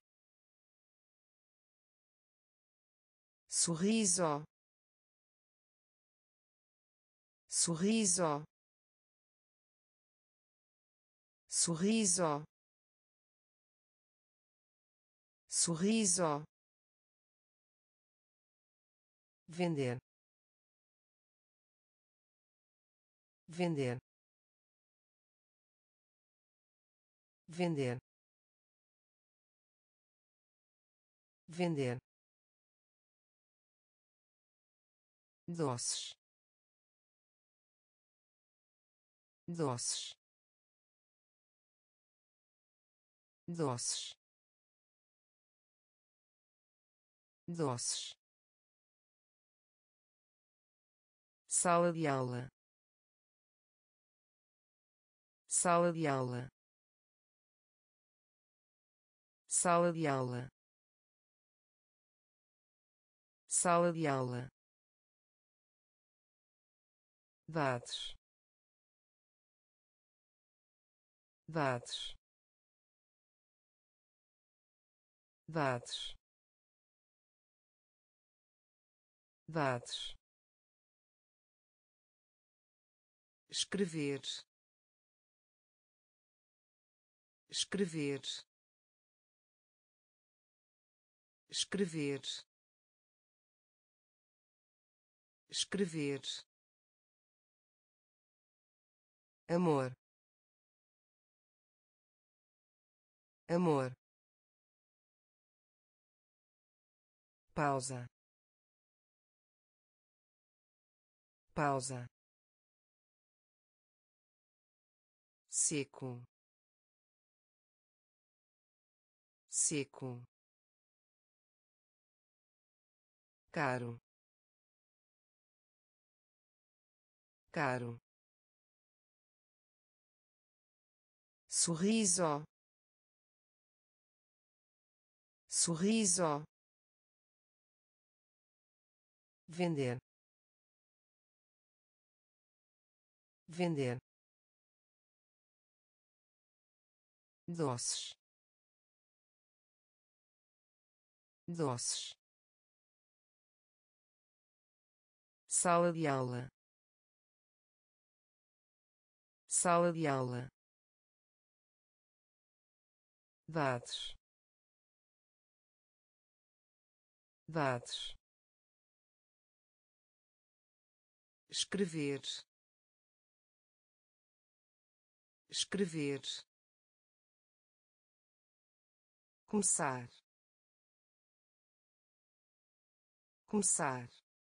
sorriso, sorriso, sorriso, sorriso, vender, vender, vender, vender, doces, doces, doces, doces, sala de aula, sala de aula, sala de aula, sala de aula, dados, dados, dados, dados, escrever, escrever, escrever, escrever, amor, amor, pausa, pausa, seco, seco, caro, caro, sorriso, sorriso, vender, vender, doces, doces, sala de aula, sala de aula, dados, dados, escrever, escrever, começar, começar,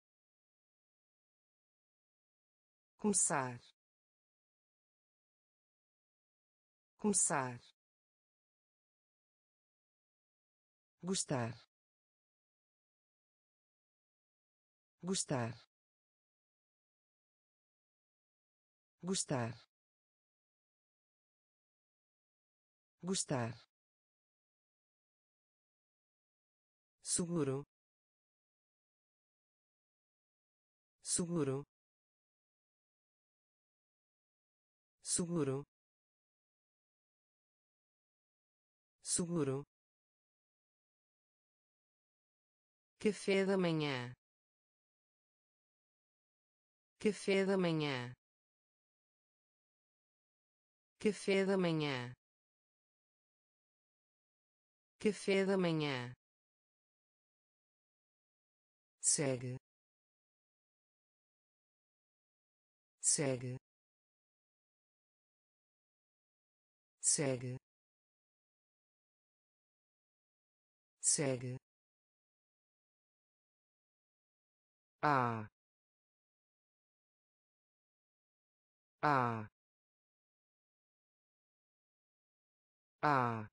começar, começar, gostar, gostar, gostar, gostar, seguro, seguro, seguro, seguro, café da manhã, café da manhã, café da manhã, café da manhã, segue, segue, segue, segue, ah, ah, ah,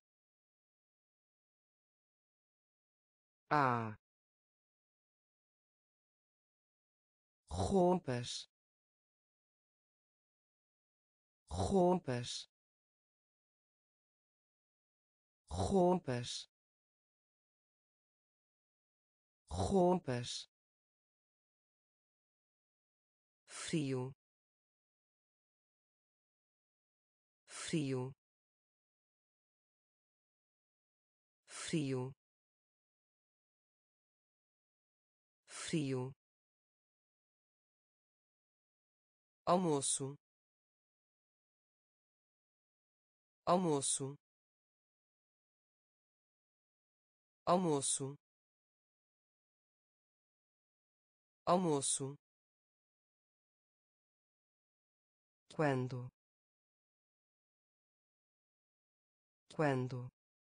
ah, roupas, roupas, roupas, roupas, frio, frio, frio, frio, almoço, almoço, almoço, almoço, quando, quando,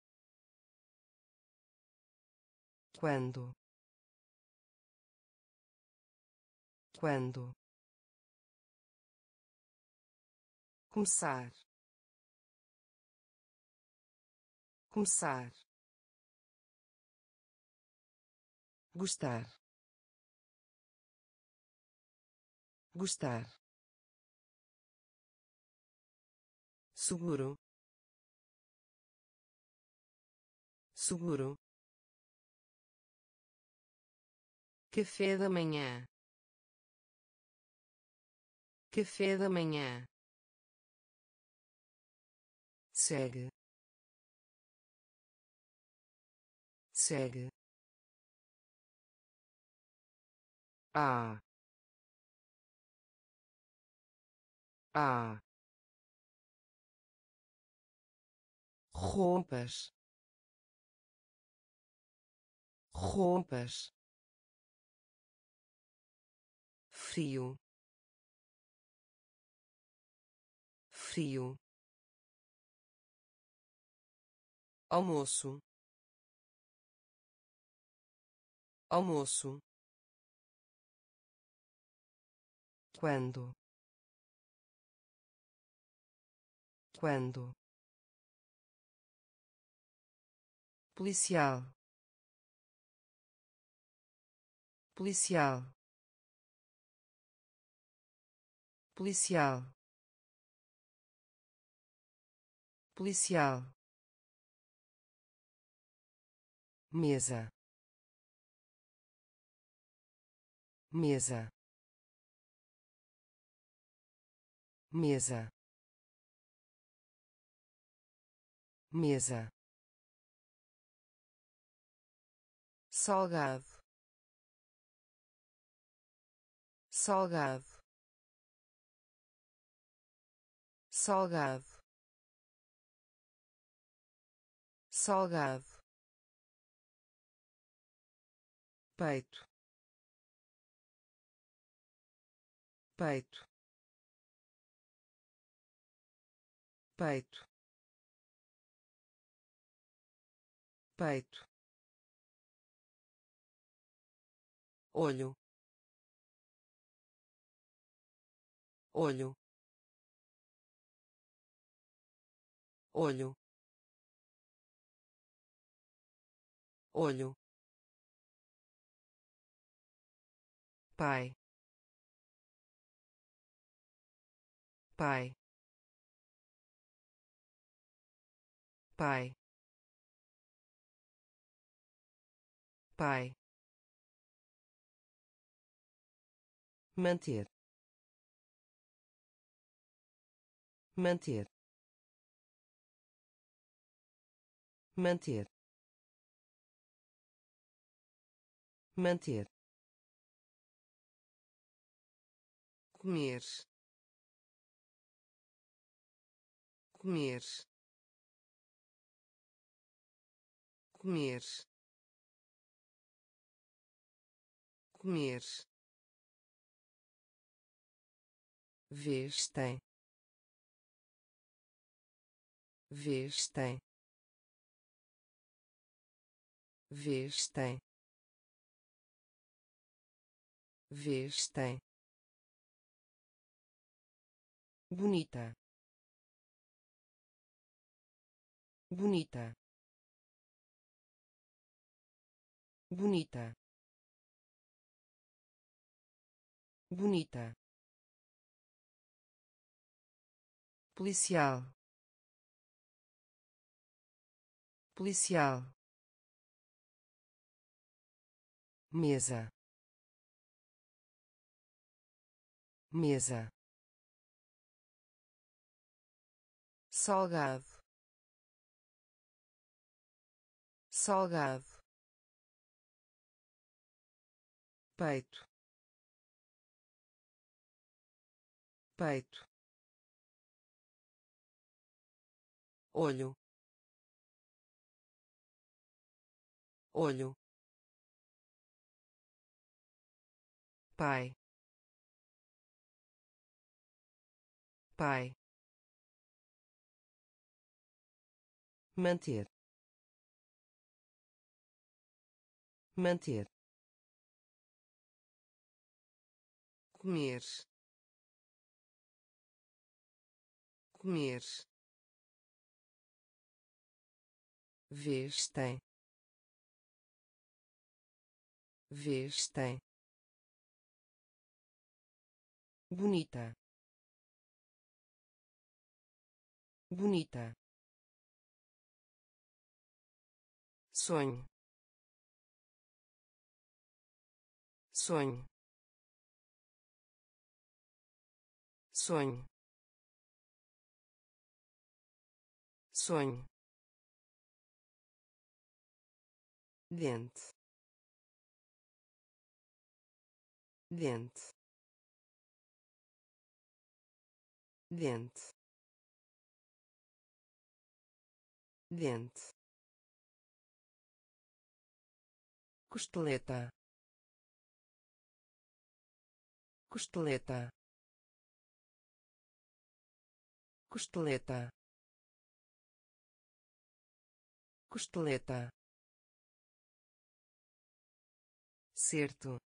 quando, quando, começar, começar, gostar, gostar, seguro, seguro, café da manhã, café da manhã, segue, segue, ah, ah, roupas, roupas, frio, frio, almoço, almoço, quando, quando, policial, policial, policial, policial, mesa, mesa, mesa, mesa, salgado, salgado, salgado, salgado, peito, peito, peito, peito, olho, olho, olho, olho, pai, pai, pai, pai, manter, manter, manter, manter, comer, comer, comer, comer, vestem, vestem, vestem, vestem, bonita, bonita, bonita, bonita, policial, policial, mesa, mesa, salgado, salgado, peito, peito, olho, olho, pai, pai, manter, manter, comer, comer, vestem, vestem, bonita, bonita, sonho, sonho, sonho, sonho, dente, dente, dente, dente, costeleta, costeleta, costeleta, costeleta, certo,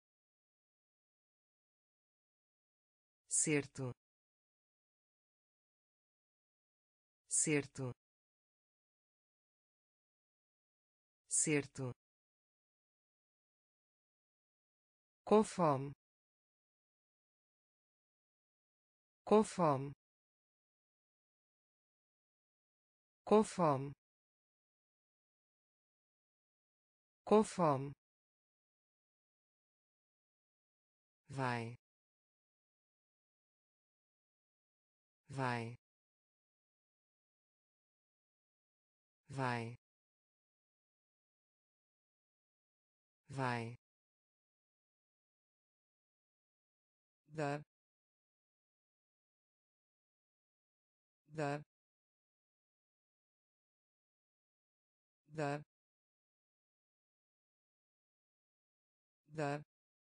certo, certo, certo, com fome, com fome, com fome, com fome, vai, vai, vai, vai, dar, dar, dar, dar,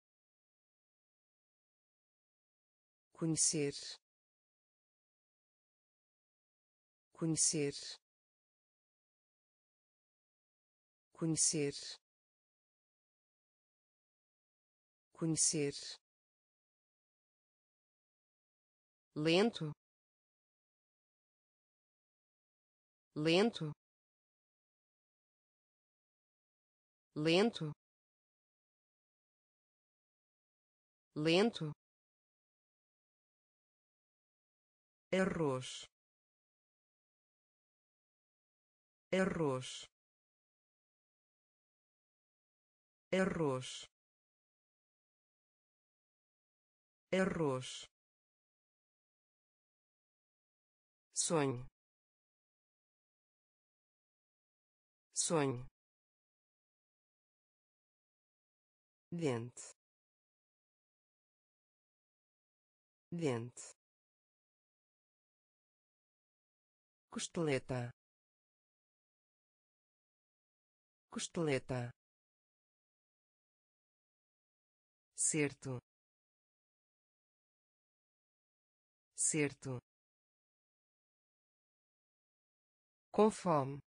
conhecer, conhecer, conhecer, conhecer, lento, lento, lento, lento, arroz, arroz, arroz, arroz, sonho, sonho, dente, dente, costeleta, costeleta, certo, certo, com fome,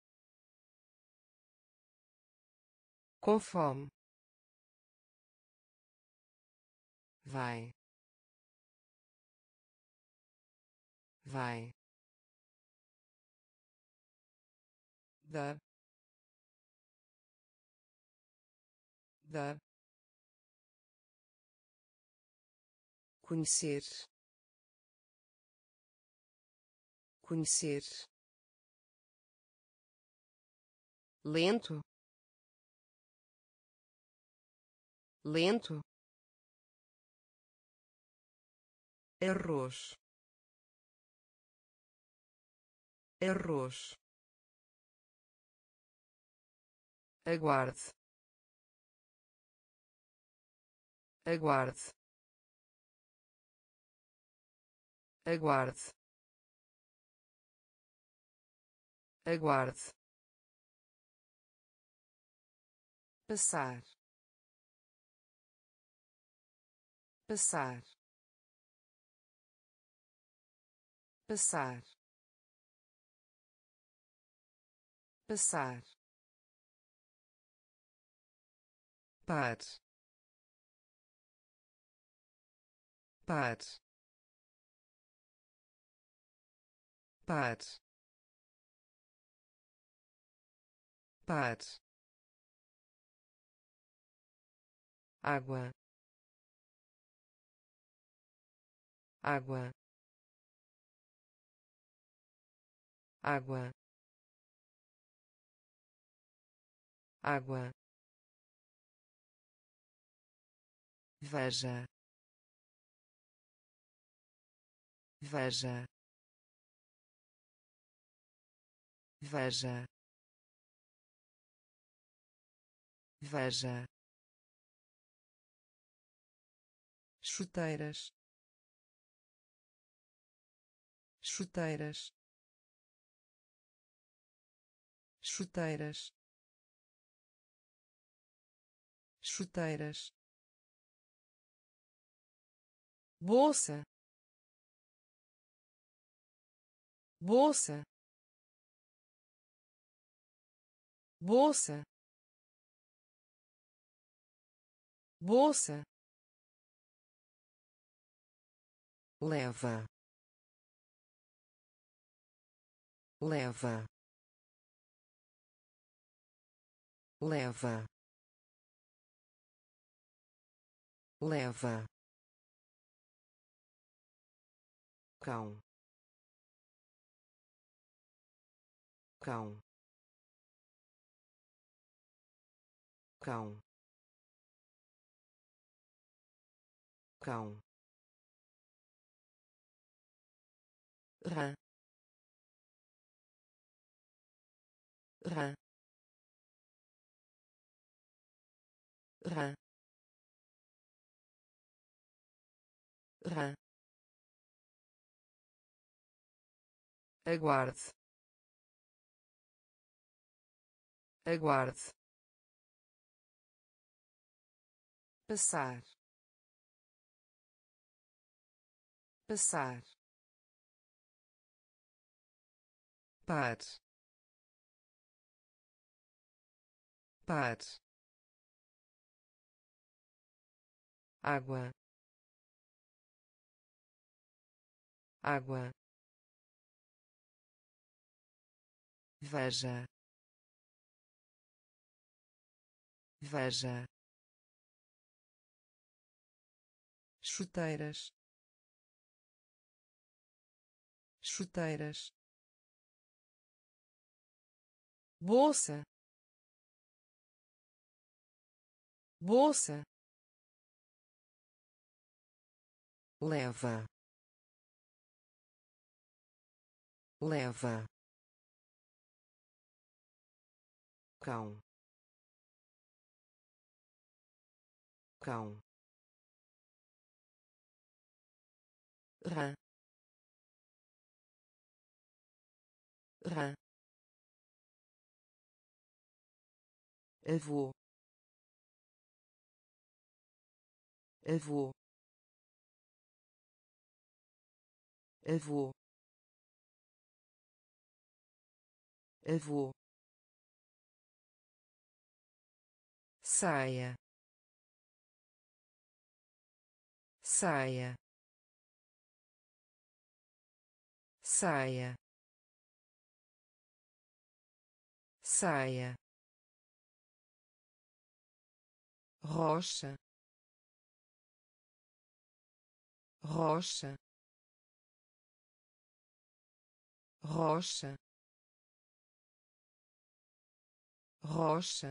com fome, vai, vai, dar, dar, conhecer, conhecer, lento, lento, arroz, arroz, aguarde, aguarde, aguarde, aguarde, passar, passar, passar, passar, par, par, par, par, água, água, água, água, veja, veja, veja, veja, chuteiras, chuteiras, chuteiras, chuteiras, bolsa, bolsa, bolsa, bolsa, leva, leva, leva, leva, cão, cão, cão, cão, rã, rã, rã, rã, aguarde, aguarde, passar, passar, par, par, água, água, veja, veja, chuteiras, chuteiras, bolsa, bolsa, leva, leva, cão, cão, rã, rã, avô, avô, avô, avô, saia, saia, saia, saia, rocha, rocha, rocha, rocha,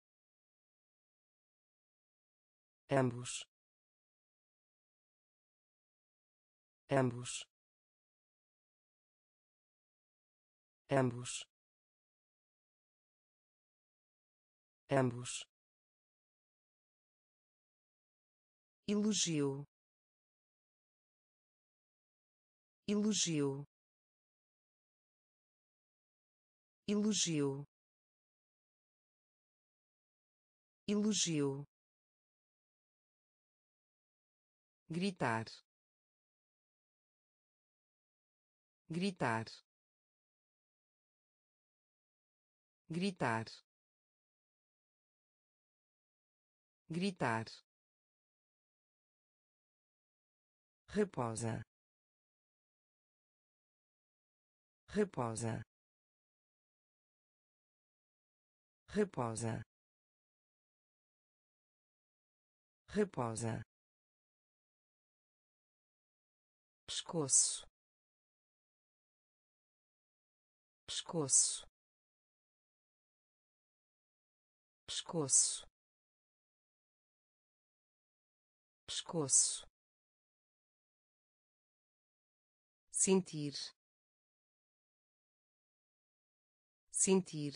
ambos, ambos, ambos, ambos, elogio, elogio, elogio, elogio, gritar, gritar, gritar, gritar, reposa, reposa, reposa, reposa, pescoço, pescoço, pescoço, pescoço, sentir, sentir,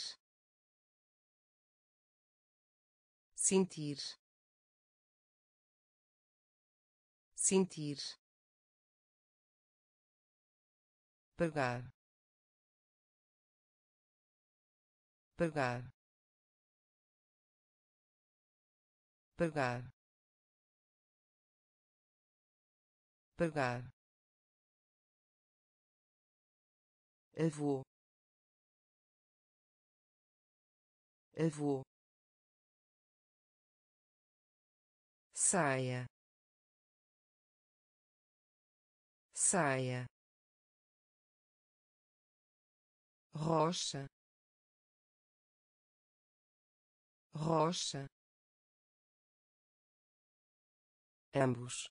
sentir, sentir, pagar, pagar, pagar, pagar, avô, avô, saia, saia, rocha, rocha, ambos,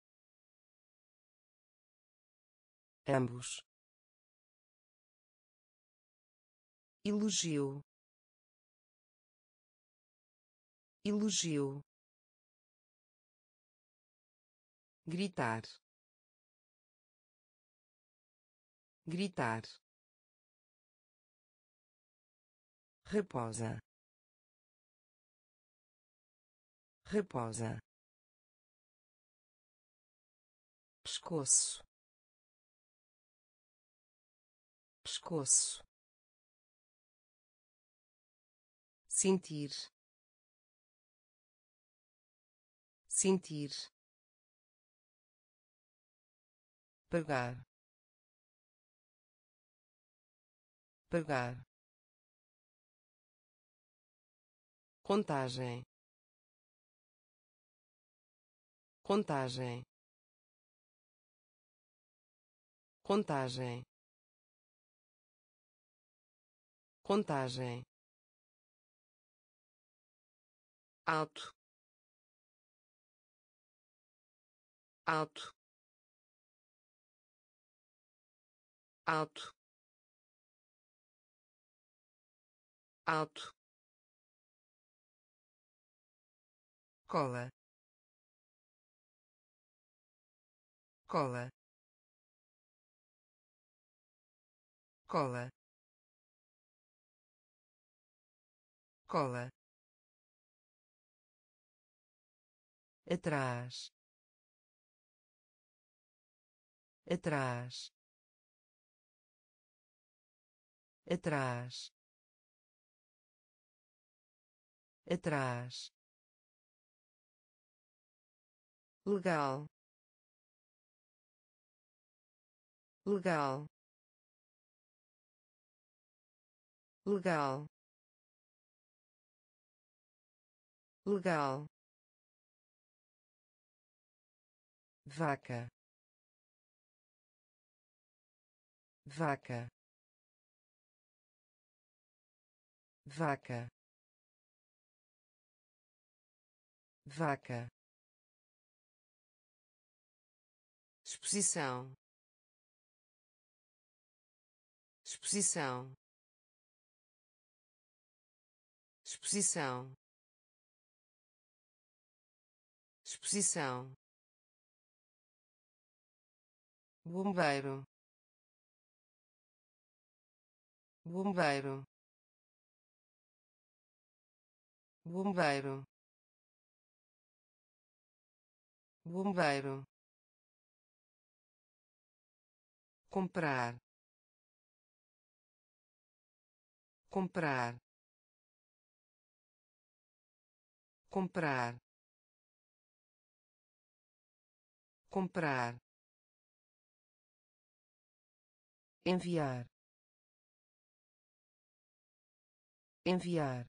ambos, elogio, elogio, gritar, gritar, reposa, reposa, pescoço, pescoço, sentir, sentir, pagar, pagar, contagem, contagem, contagem, contagem, alto, alto, alto, alto, cola, cola, cola, cola, atrás, atrás, atrás, atrás, legal, legal, legal, legal, vaca, vaca, vaca, vaca, exposição, exposição, exposição, exposição, bombeiro, bombeiro, bombeiro, bombeiro, comprar, comprar, comprar, comprar, enviar, enviar,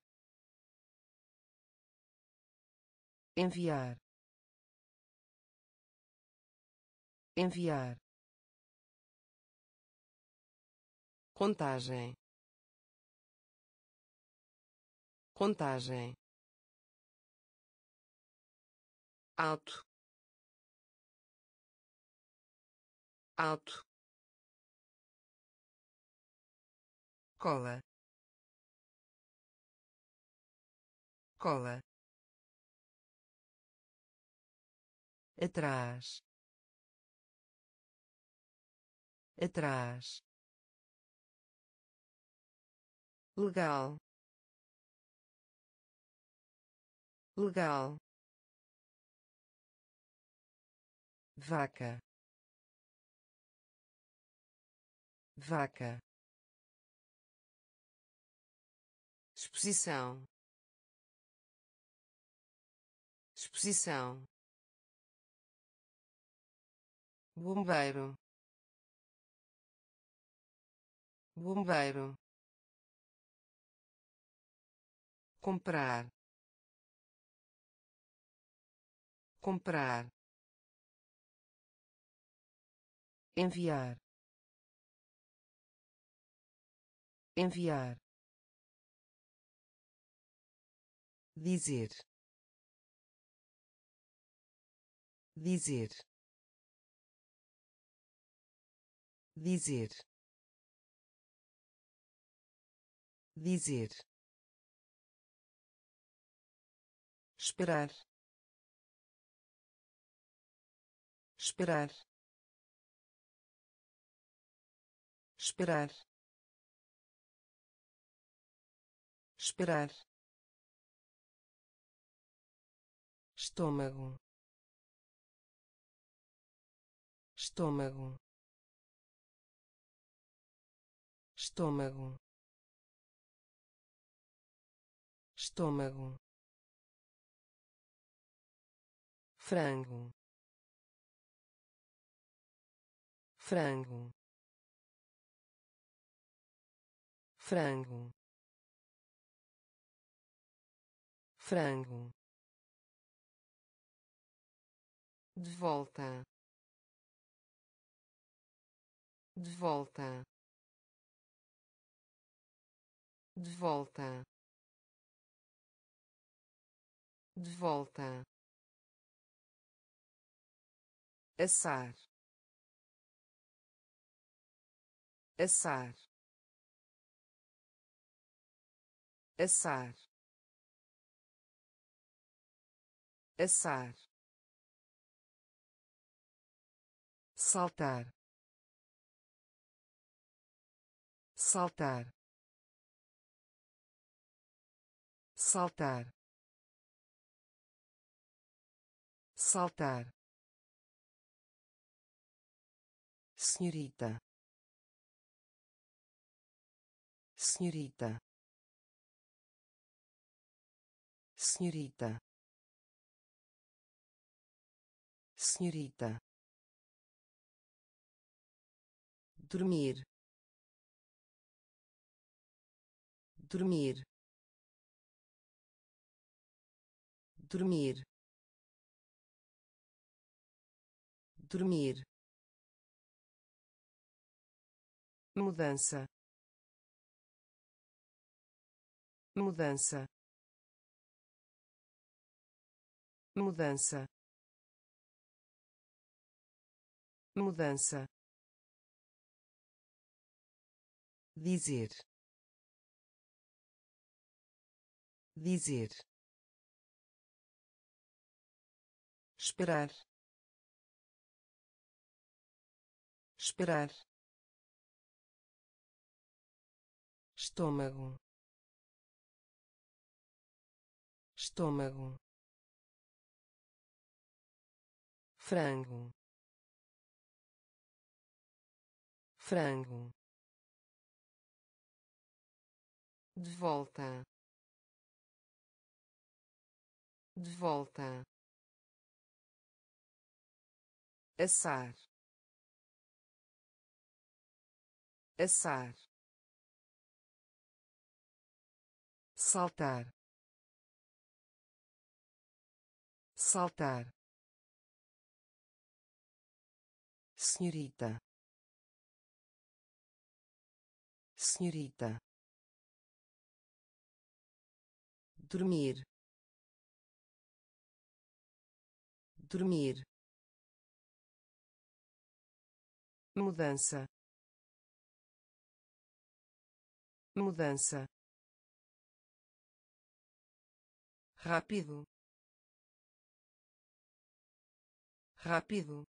enviar, enviar, contagem, contagem, alto, alto, cola, cola, atrás, atrás, legal, legal, vaca, vaca, exposição, exposição, bombeiro, bombeiro, comprar, comprar, enviar, enviar, dizer, dizer, dizer, dizer, esperar, esperar, esperar, esperar, estômago, estômago, estômago, estômago, frango, frango, frango, frango, de volta, de volta, de volta, de volta, assar, assar, assar, assar, saltar, saltar, saltar, saltar, senhorita, senhorita, senhorita, senhorita, dormir, dormir, dormir, dormir, mudança, mudança, mudança, mudança, dizer, dizer, esperar, esperar, estômago, estômago, frango, frango, de volta, de volta, assar, assar, saltar, saltar, senhorita, senhorita, dormir, dormir, mudança, mudança, rápido, rápido,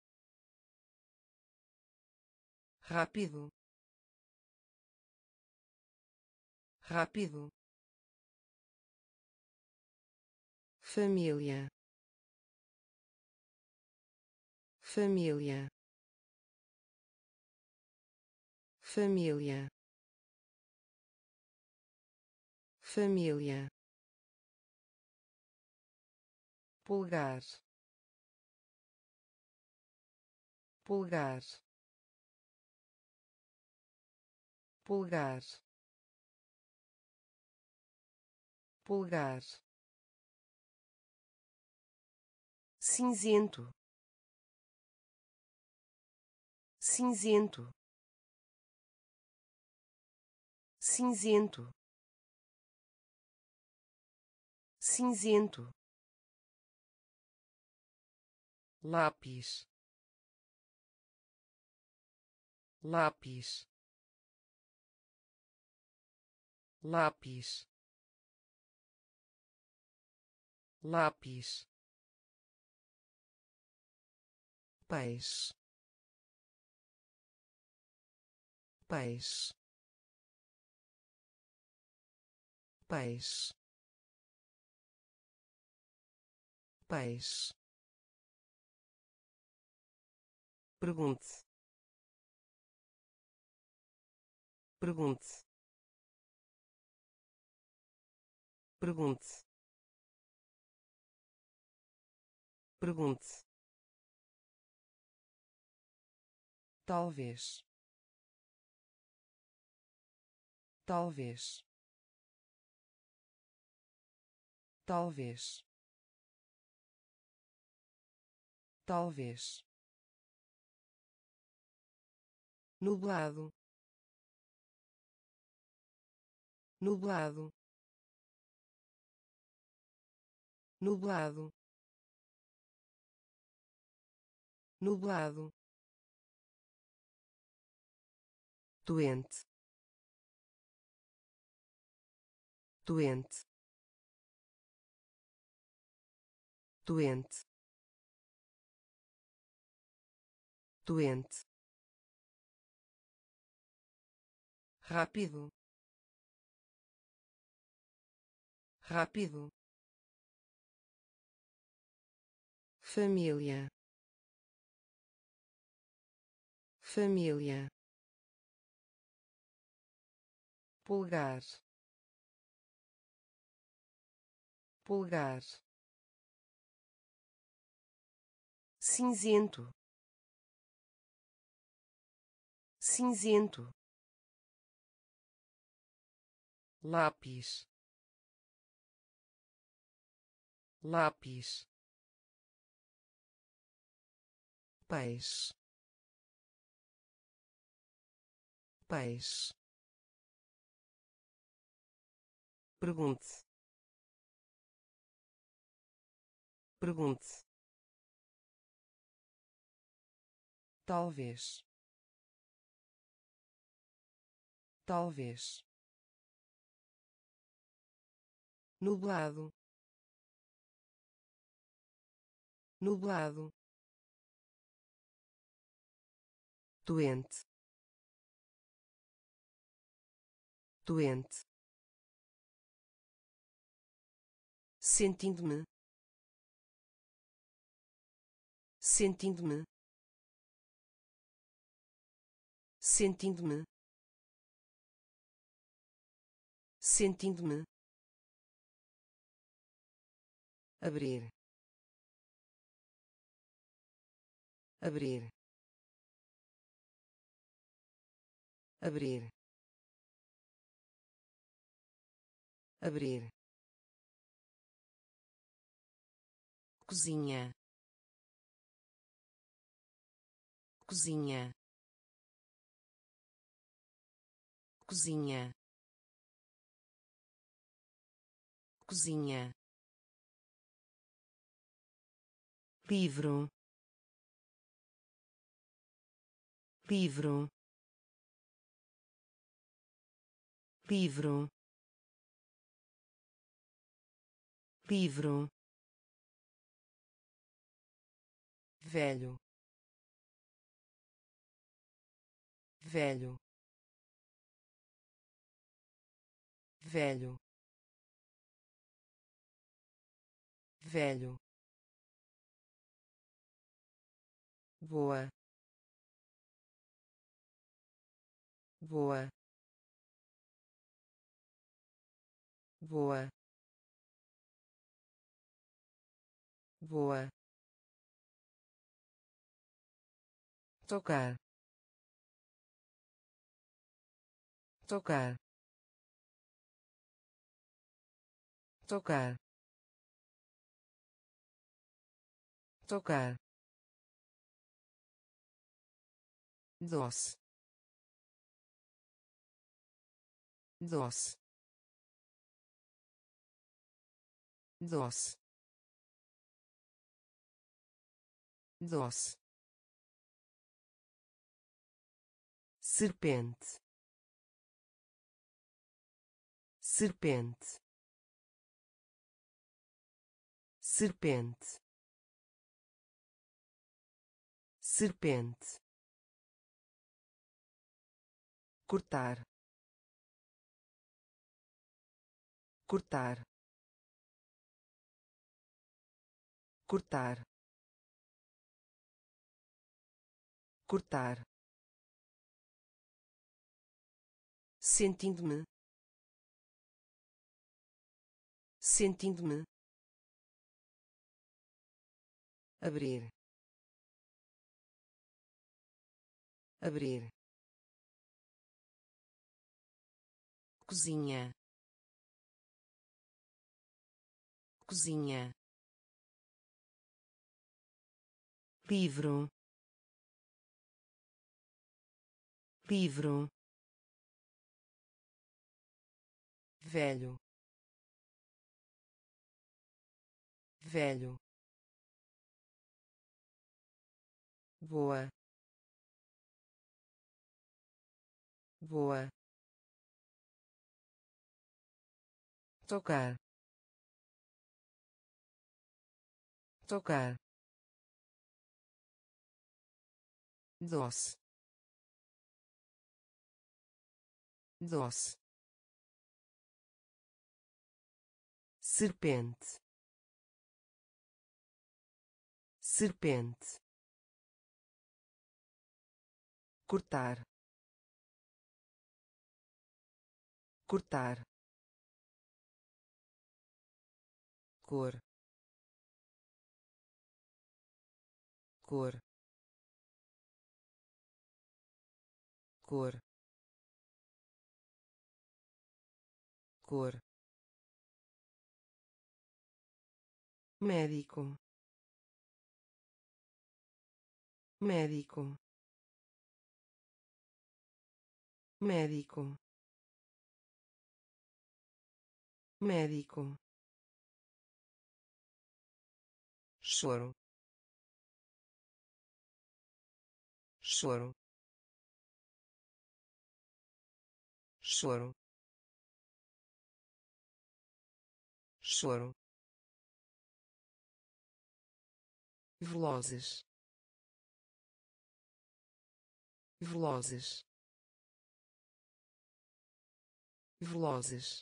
rápido, rápido, família, família, família, família, pulgar, pulgar, pulgar, pulgar, cinzento, cinzento, cinzento, cinzento, lápis, lápis, lápis, lápis, peixe, peixe, peixe, peixe, pergunte, pergunte, pergunte, pergunte, talvez, talvez, talvez, talvez, nublado, nublado, nublado, nublado, doente, doente, doente, doente, rápido, rápido, família, família, pulgar, pulgar, cinzento, cinzento, lápis, lápis, peixe, peixe, pergunte, pergunte, talvez, talvez, nublado, nublado, doente, doente, sentindo-me, sentindo-me, sentindo-me, sentindo-me, abrir, abrir, abrir, abrir, cozinha, cozinha, cozinha, cozinha, livro, livro, livro, livro, velho, velho, velho, velho, boa, boa, boa, boa, tocar, tocar, tocar, tocar, doce, doce, doce, doce, serpente, serpente, serpente, serpente, cortar, cortar, cortar, cortar, sentindo-me, sentindo-me, abrir, abrir, cozinha, cozinha, livro, livro, velho, velho, boa, boa, tocar, tocar, doce, doce, serpente, serpente, cortar, cortar, cor, cor, cor, cor, médico, médico, médico, médico, choro, choro, choro, choro, velozes, velozes, velozes,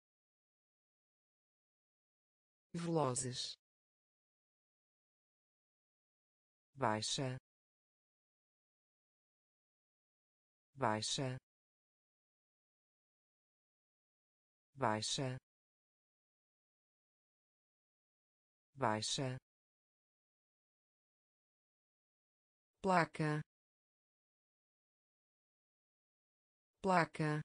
velozes, baixa, baixa, baixa, baixa, placa, placa,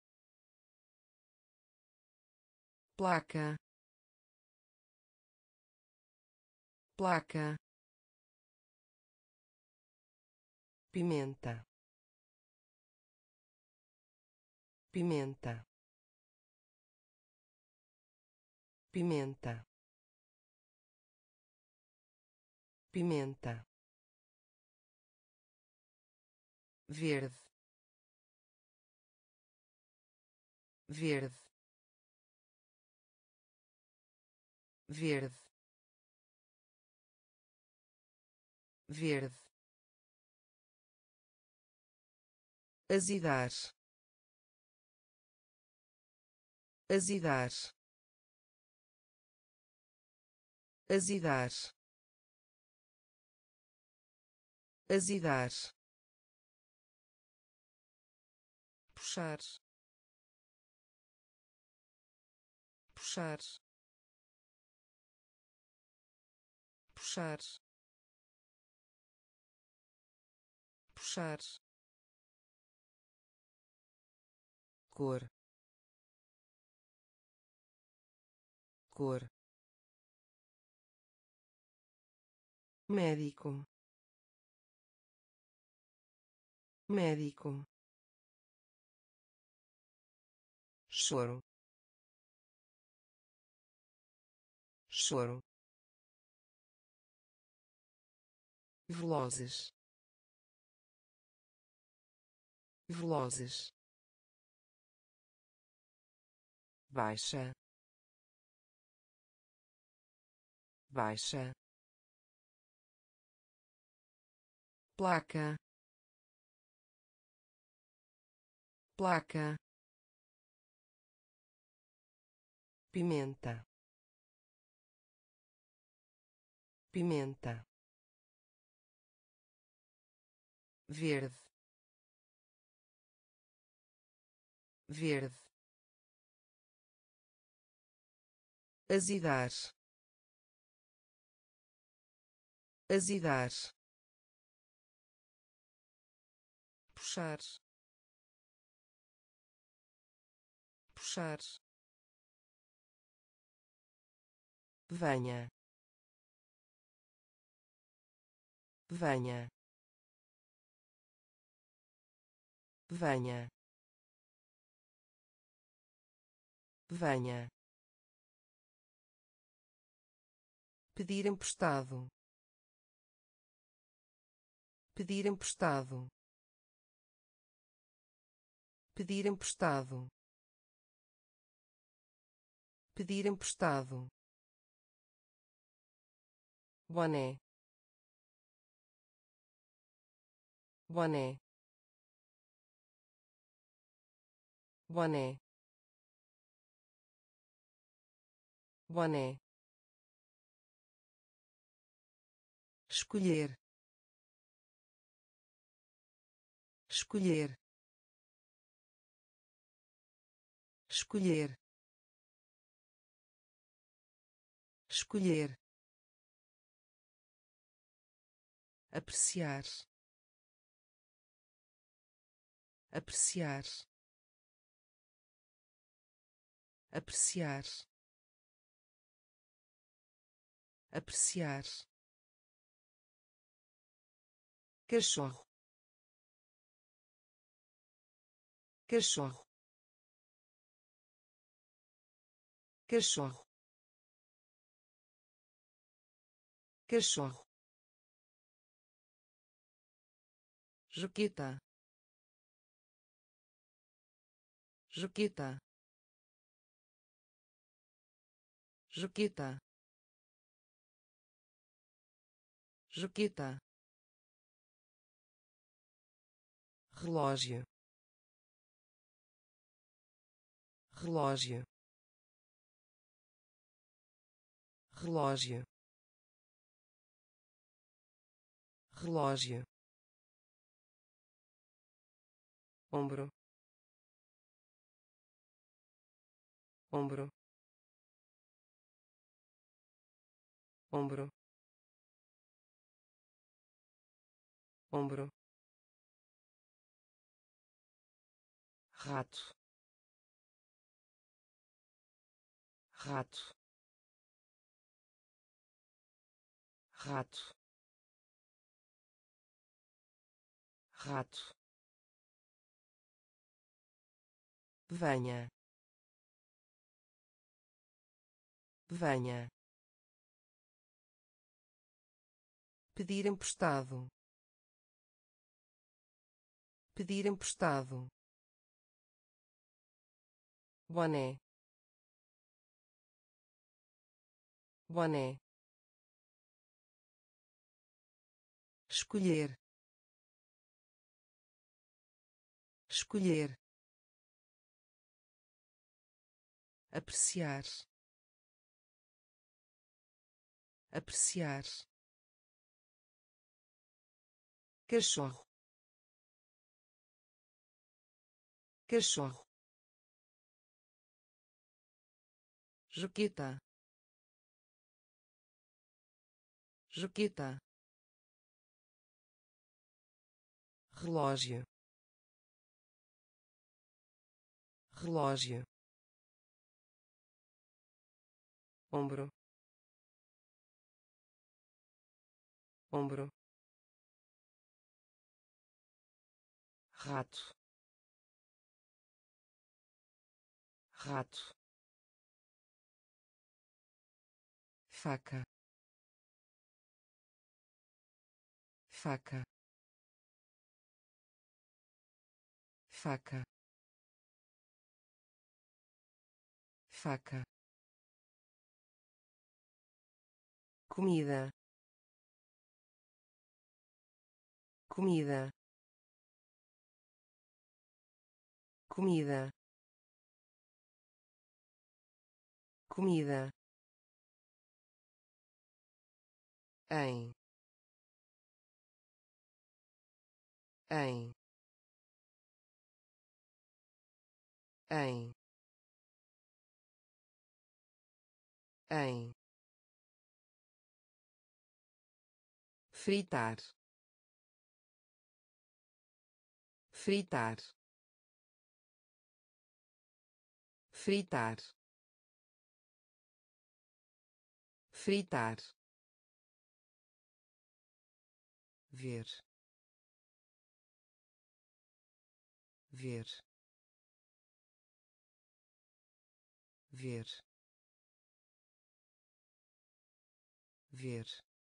placa, placa, pimenta, pimenta, pimenta, pimenta, verde, verde, verde, verde, azedar, azedar, azedar, azedar, puxar, puxar, puxar, puxar, cor, cor, médico, médico, choro, choro, velozes, velozes, baixa, baixa, placa, placa, pimenta, pimenta, verde, verde, azedar, azedar, puxar, puxar, venha, venha, venha, venha, pedir emprestado, pedir emprestado, pedir emprestado, pedir emprestado, boné, boné, boné, boné, escolher, escolher, escolher, escolher, apreciar, apreciar, apreciar, apreciar, cachorro, cachorro, cachorro, cachorro, Juquita, Juquita, Juquita, Juquita, relógio, relógio, relógio, relógio, ombro, ombro, ombro, ombro, rato, rato, rato, rato, venha, venha, pedir emprestado, pedir emprestado, boné, boné, escolher, escolher, apreciar, apreciar, cachorro, cachorro, Juquita, Juquita, relógio, relógio, ombro, ombro, rato, rato, faca, faca, faca, faca, comida, comida, comida, comida, em, em, em, em, fritar, fritar, fritar, fritar, ver, ver, ver, ver,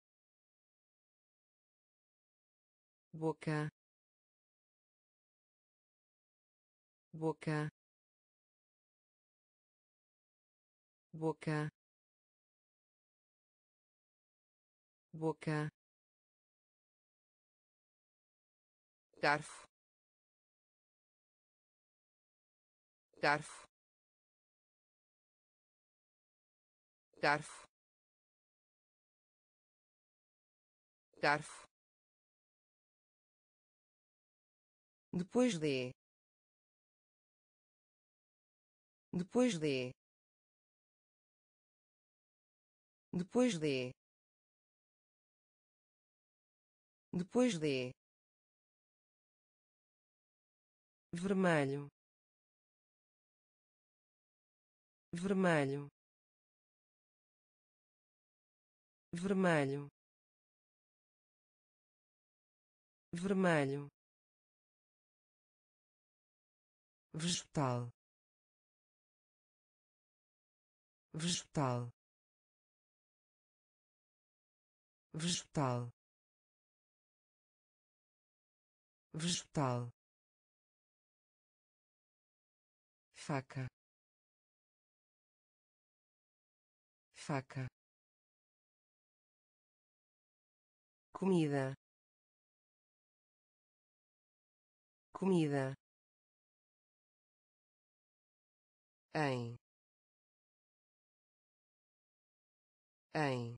boca, boca, boca, boca, garfo, garfo, garfo, garfo, depois de, depois de, depois de, depois de, vermelho, vermelho, vermelho, vermelho, vegetal, vegetal, vegetal, vegetal, faca, faca, comida, comida, em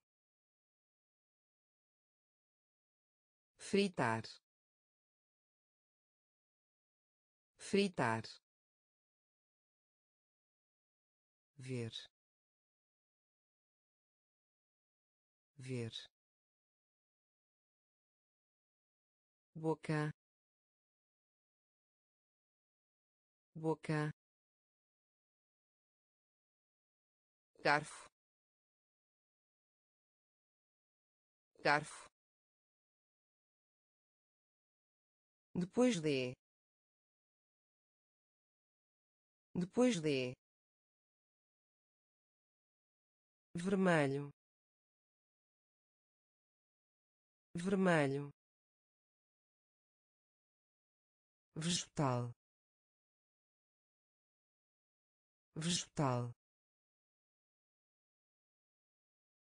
fritar, fritar, ver, ver, boca, boca, garfo, garfo, depois de, depois de, vermelho, vermelho, vegetal, vegetal,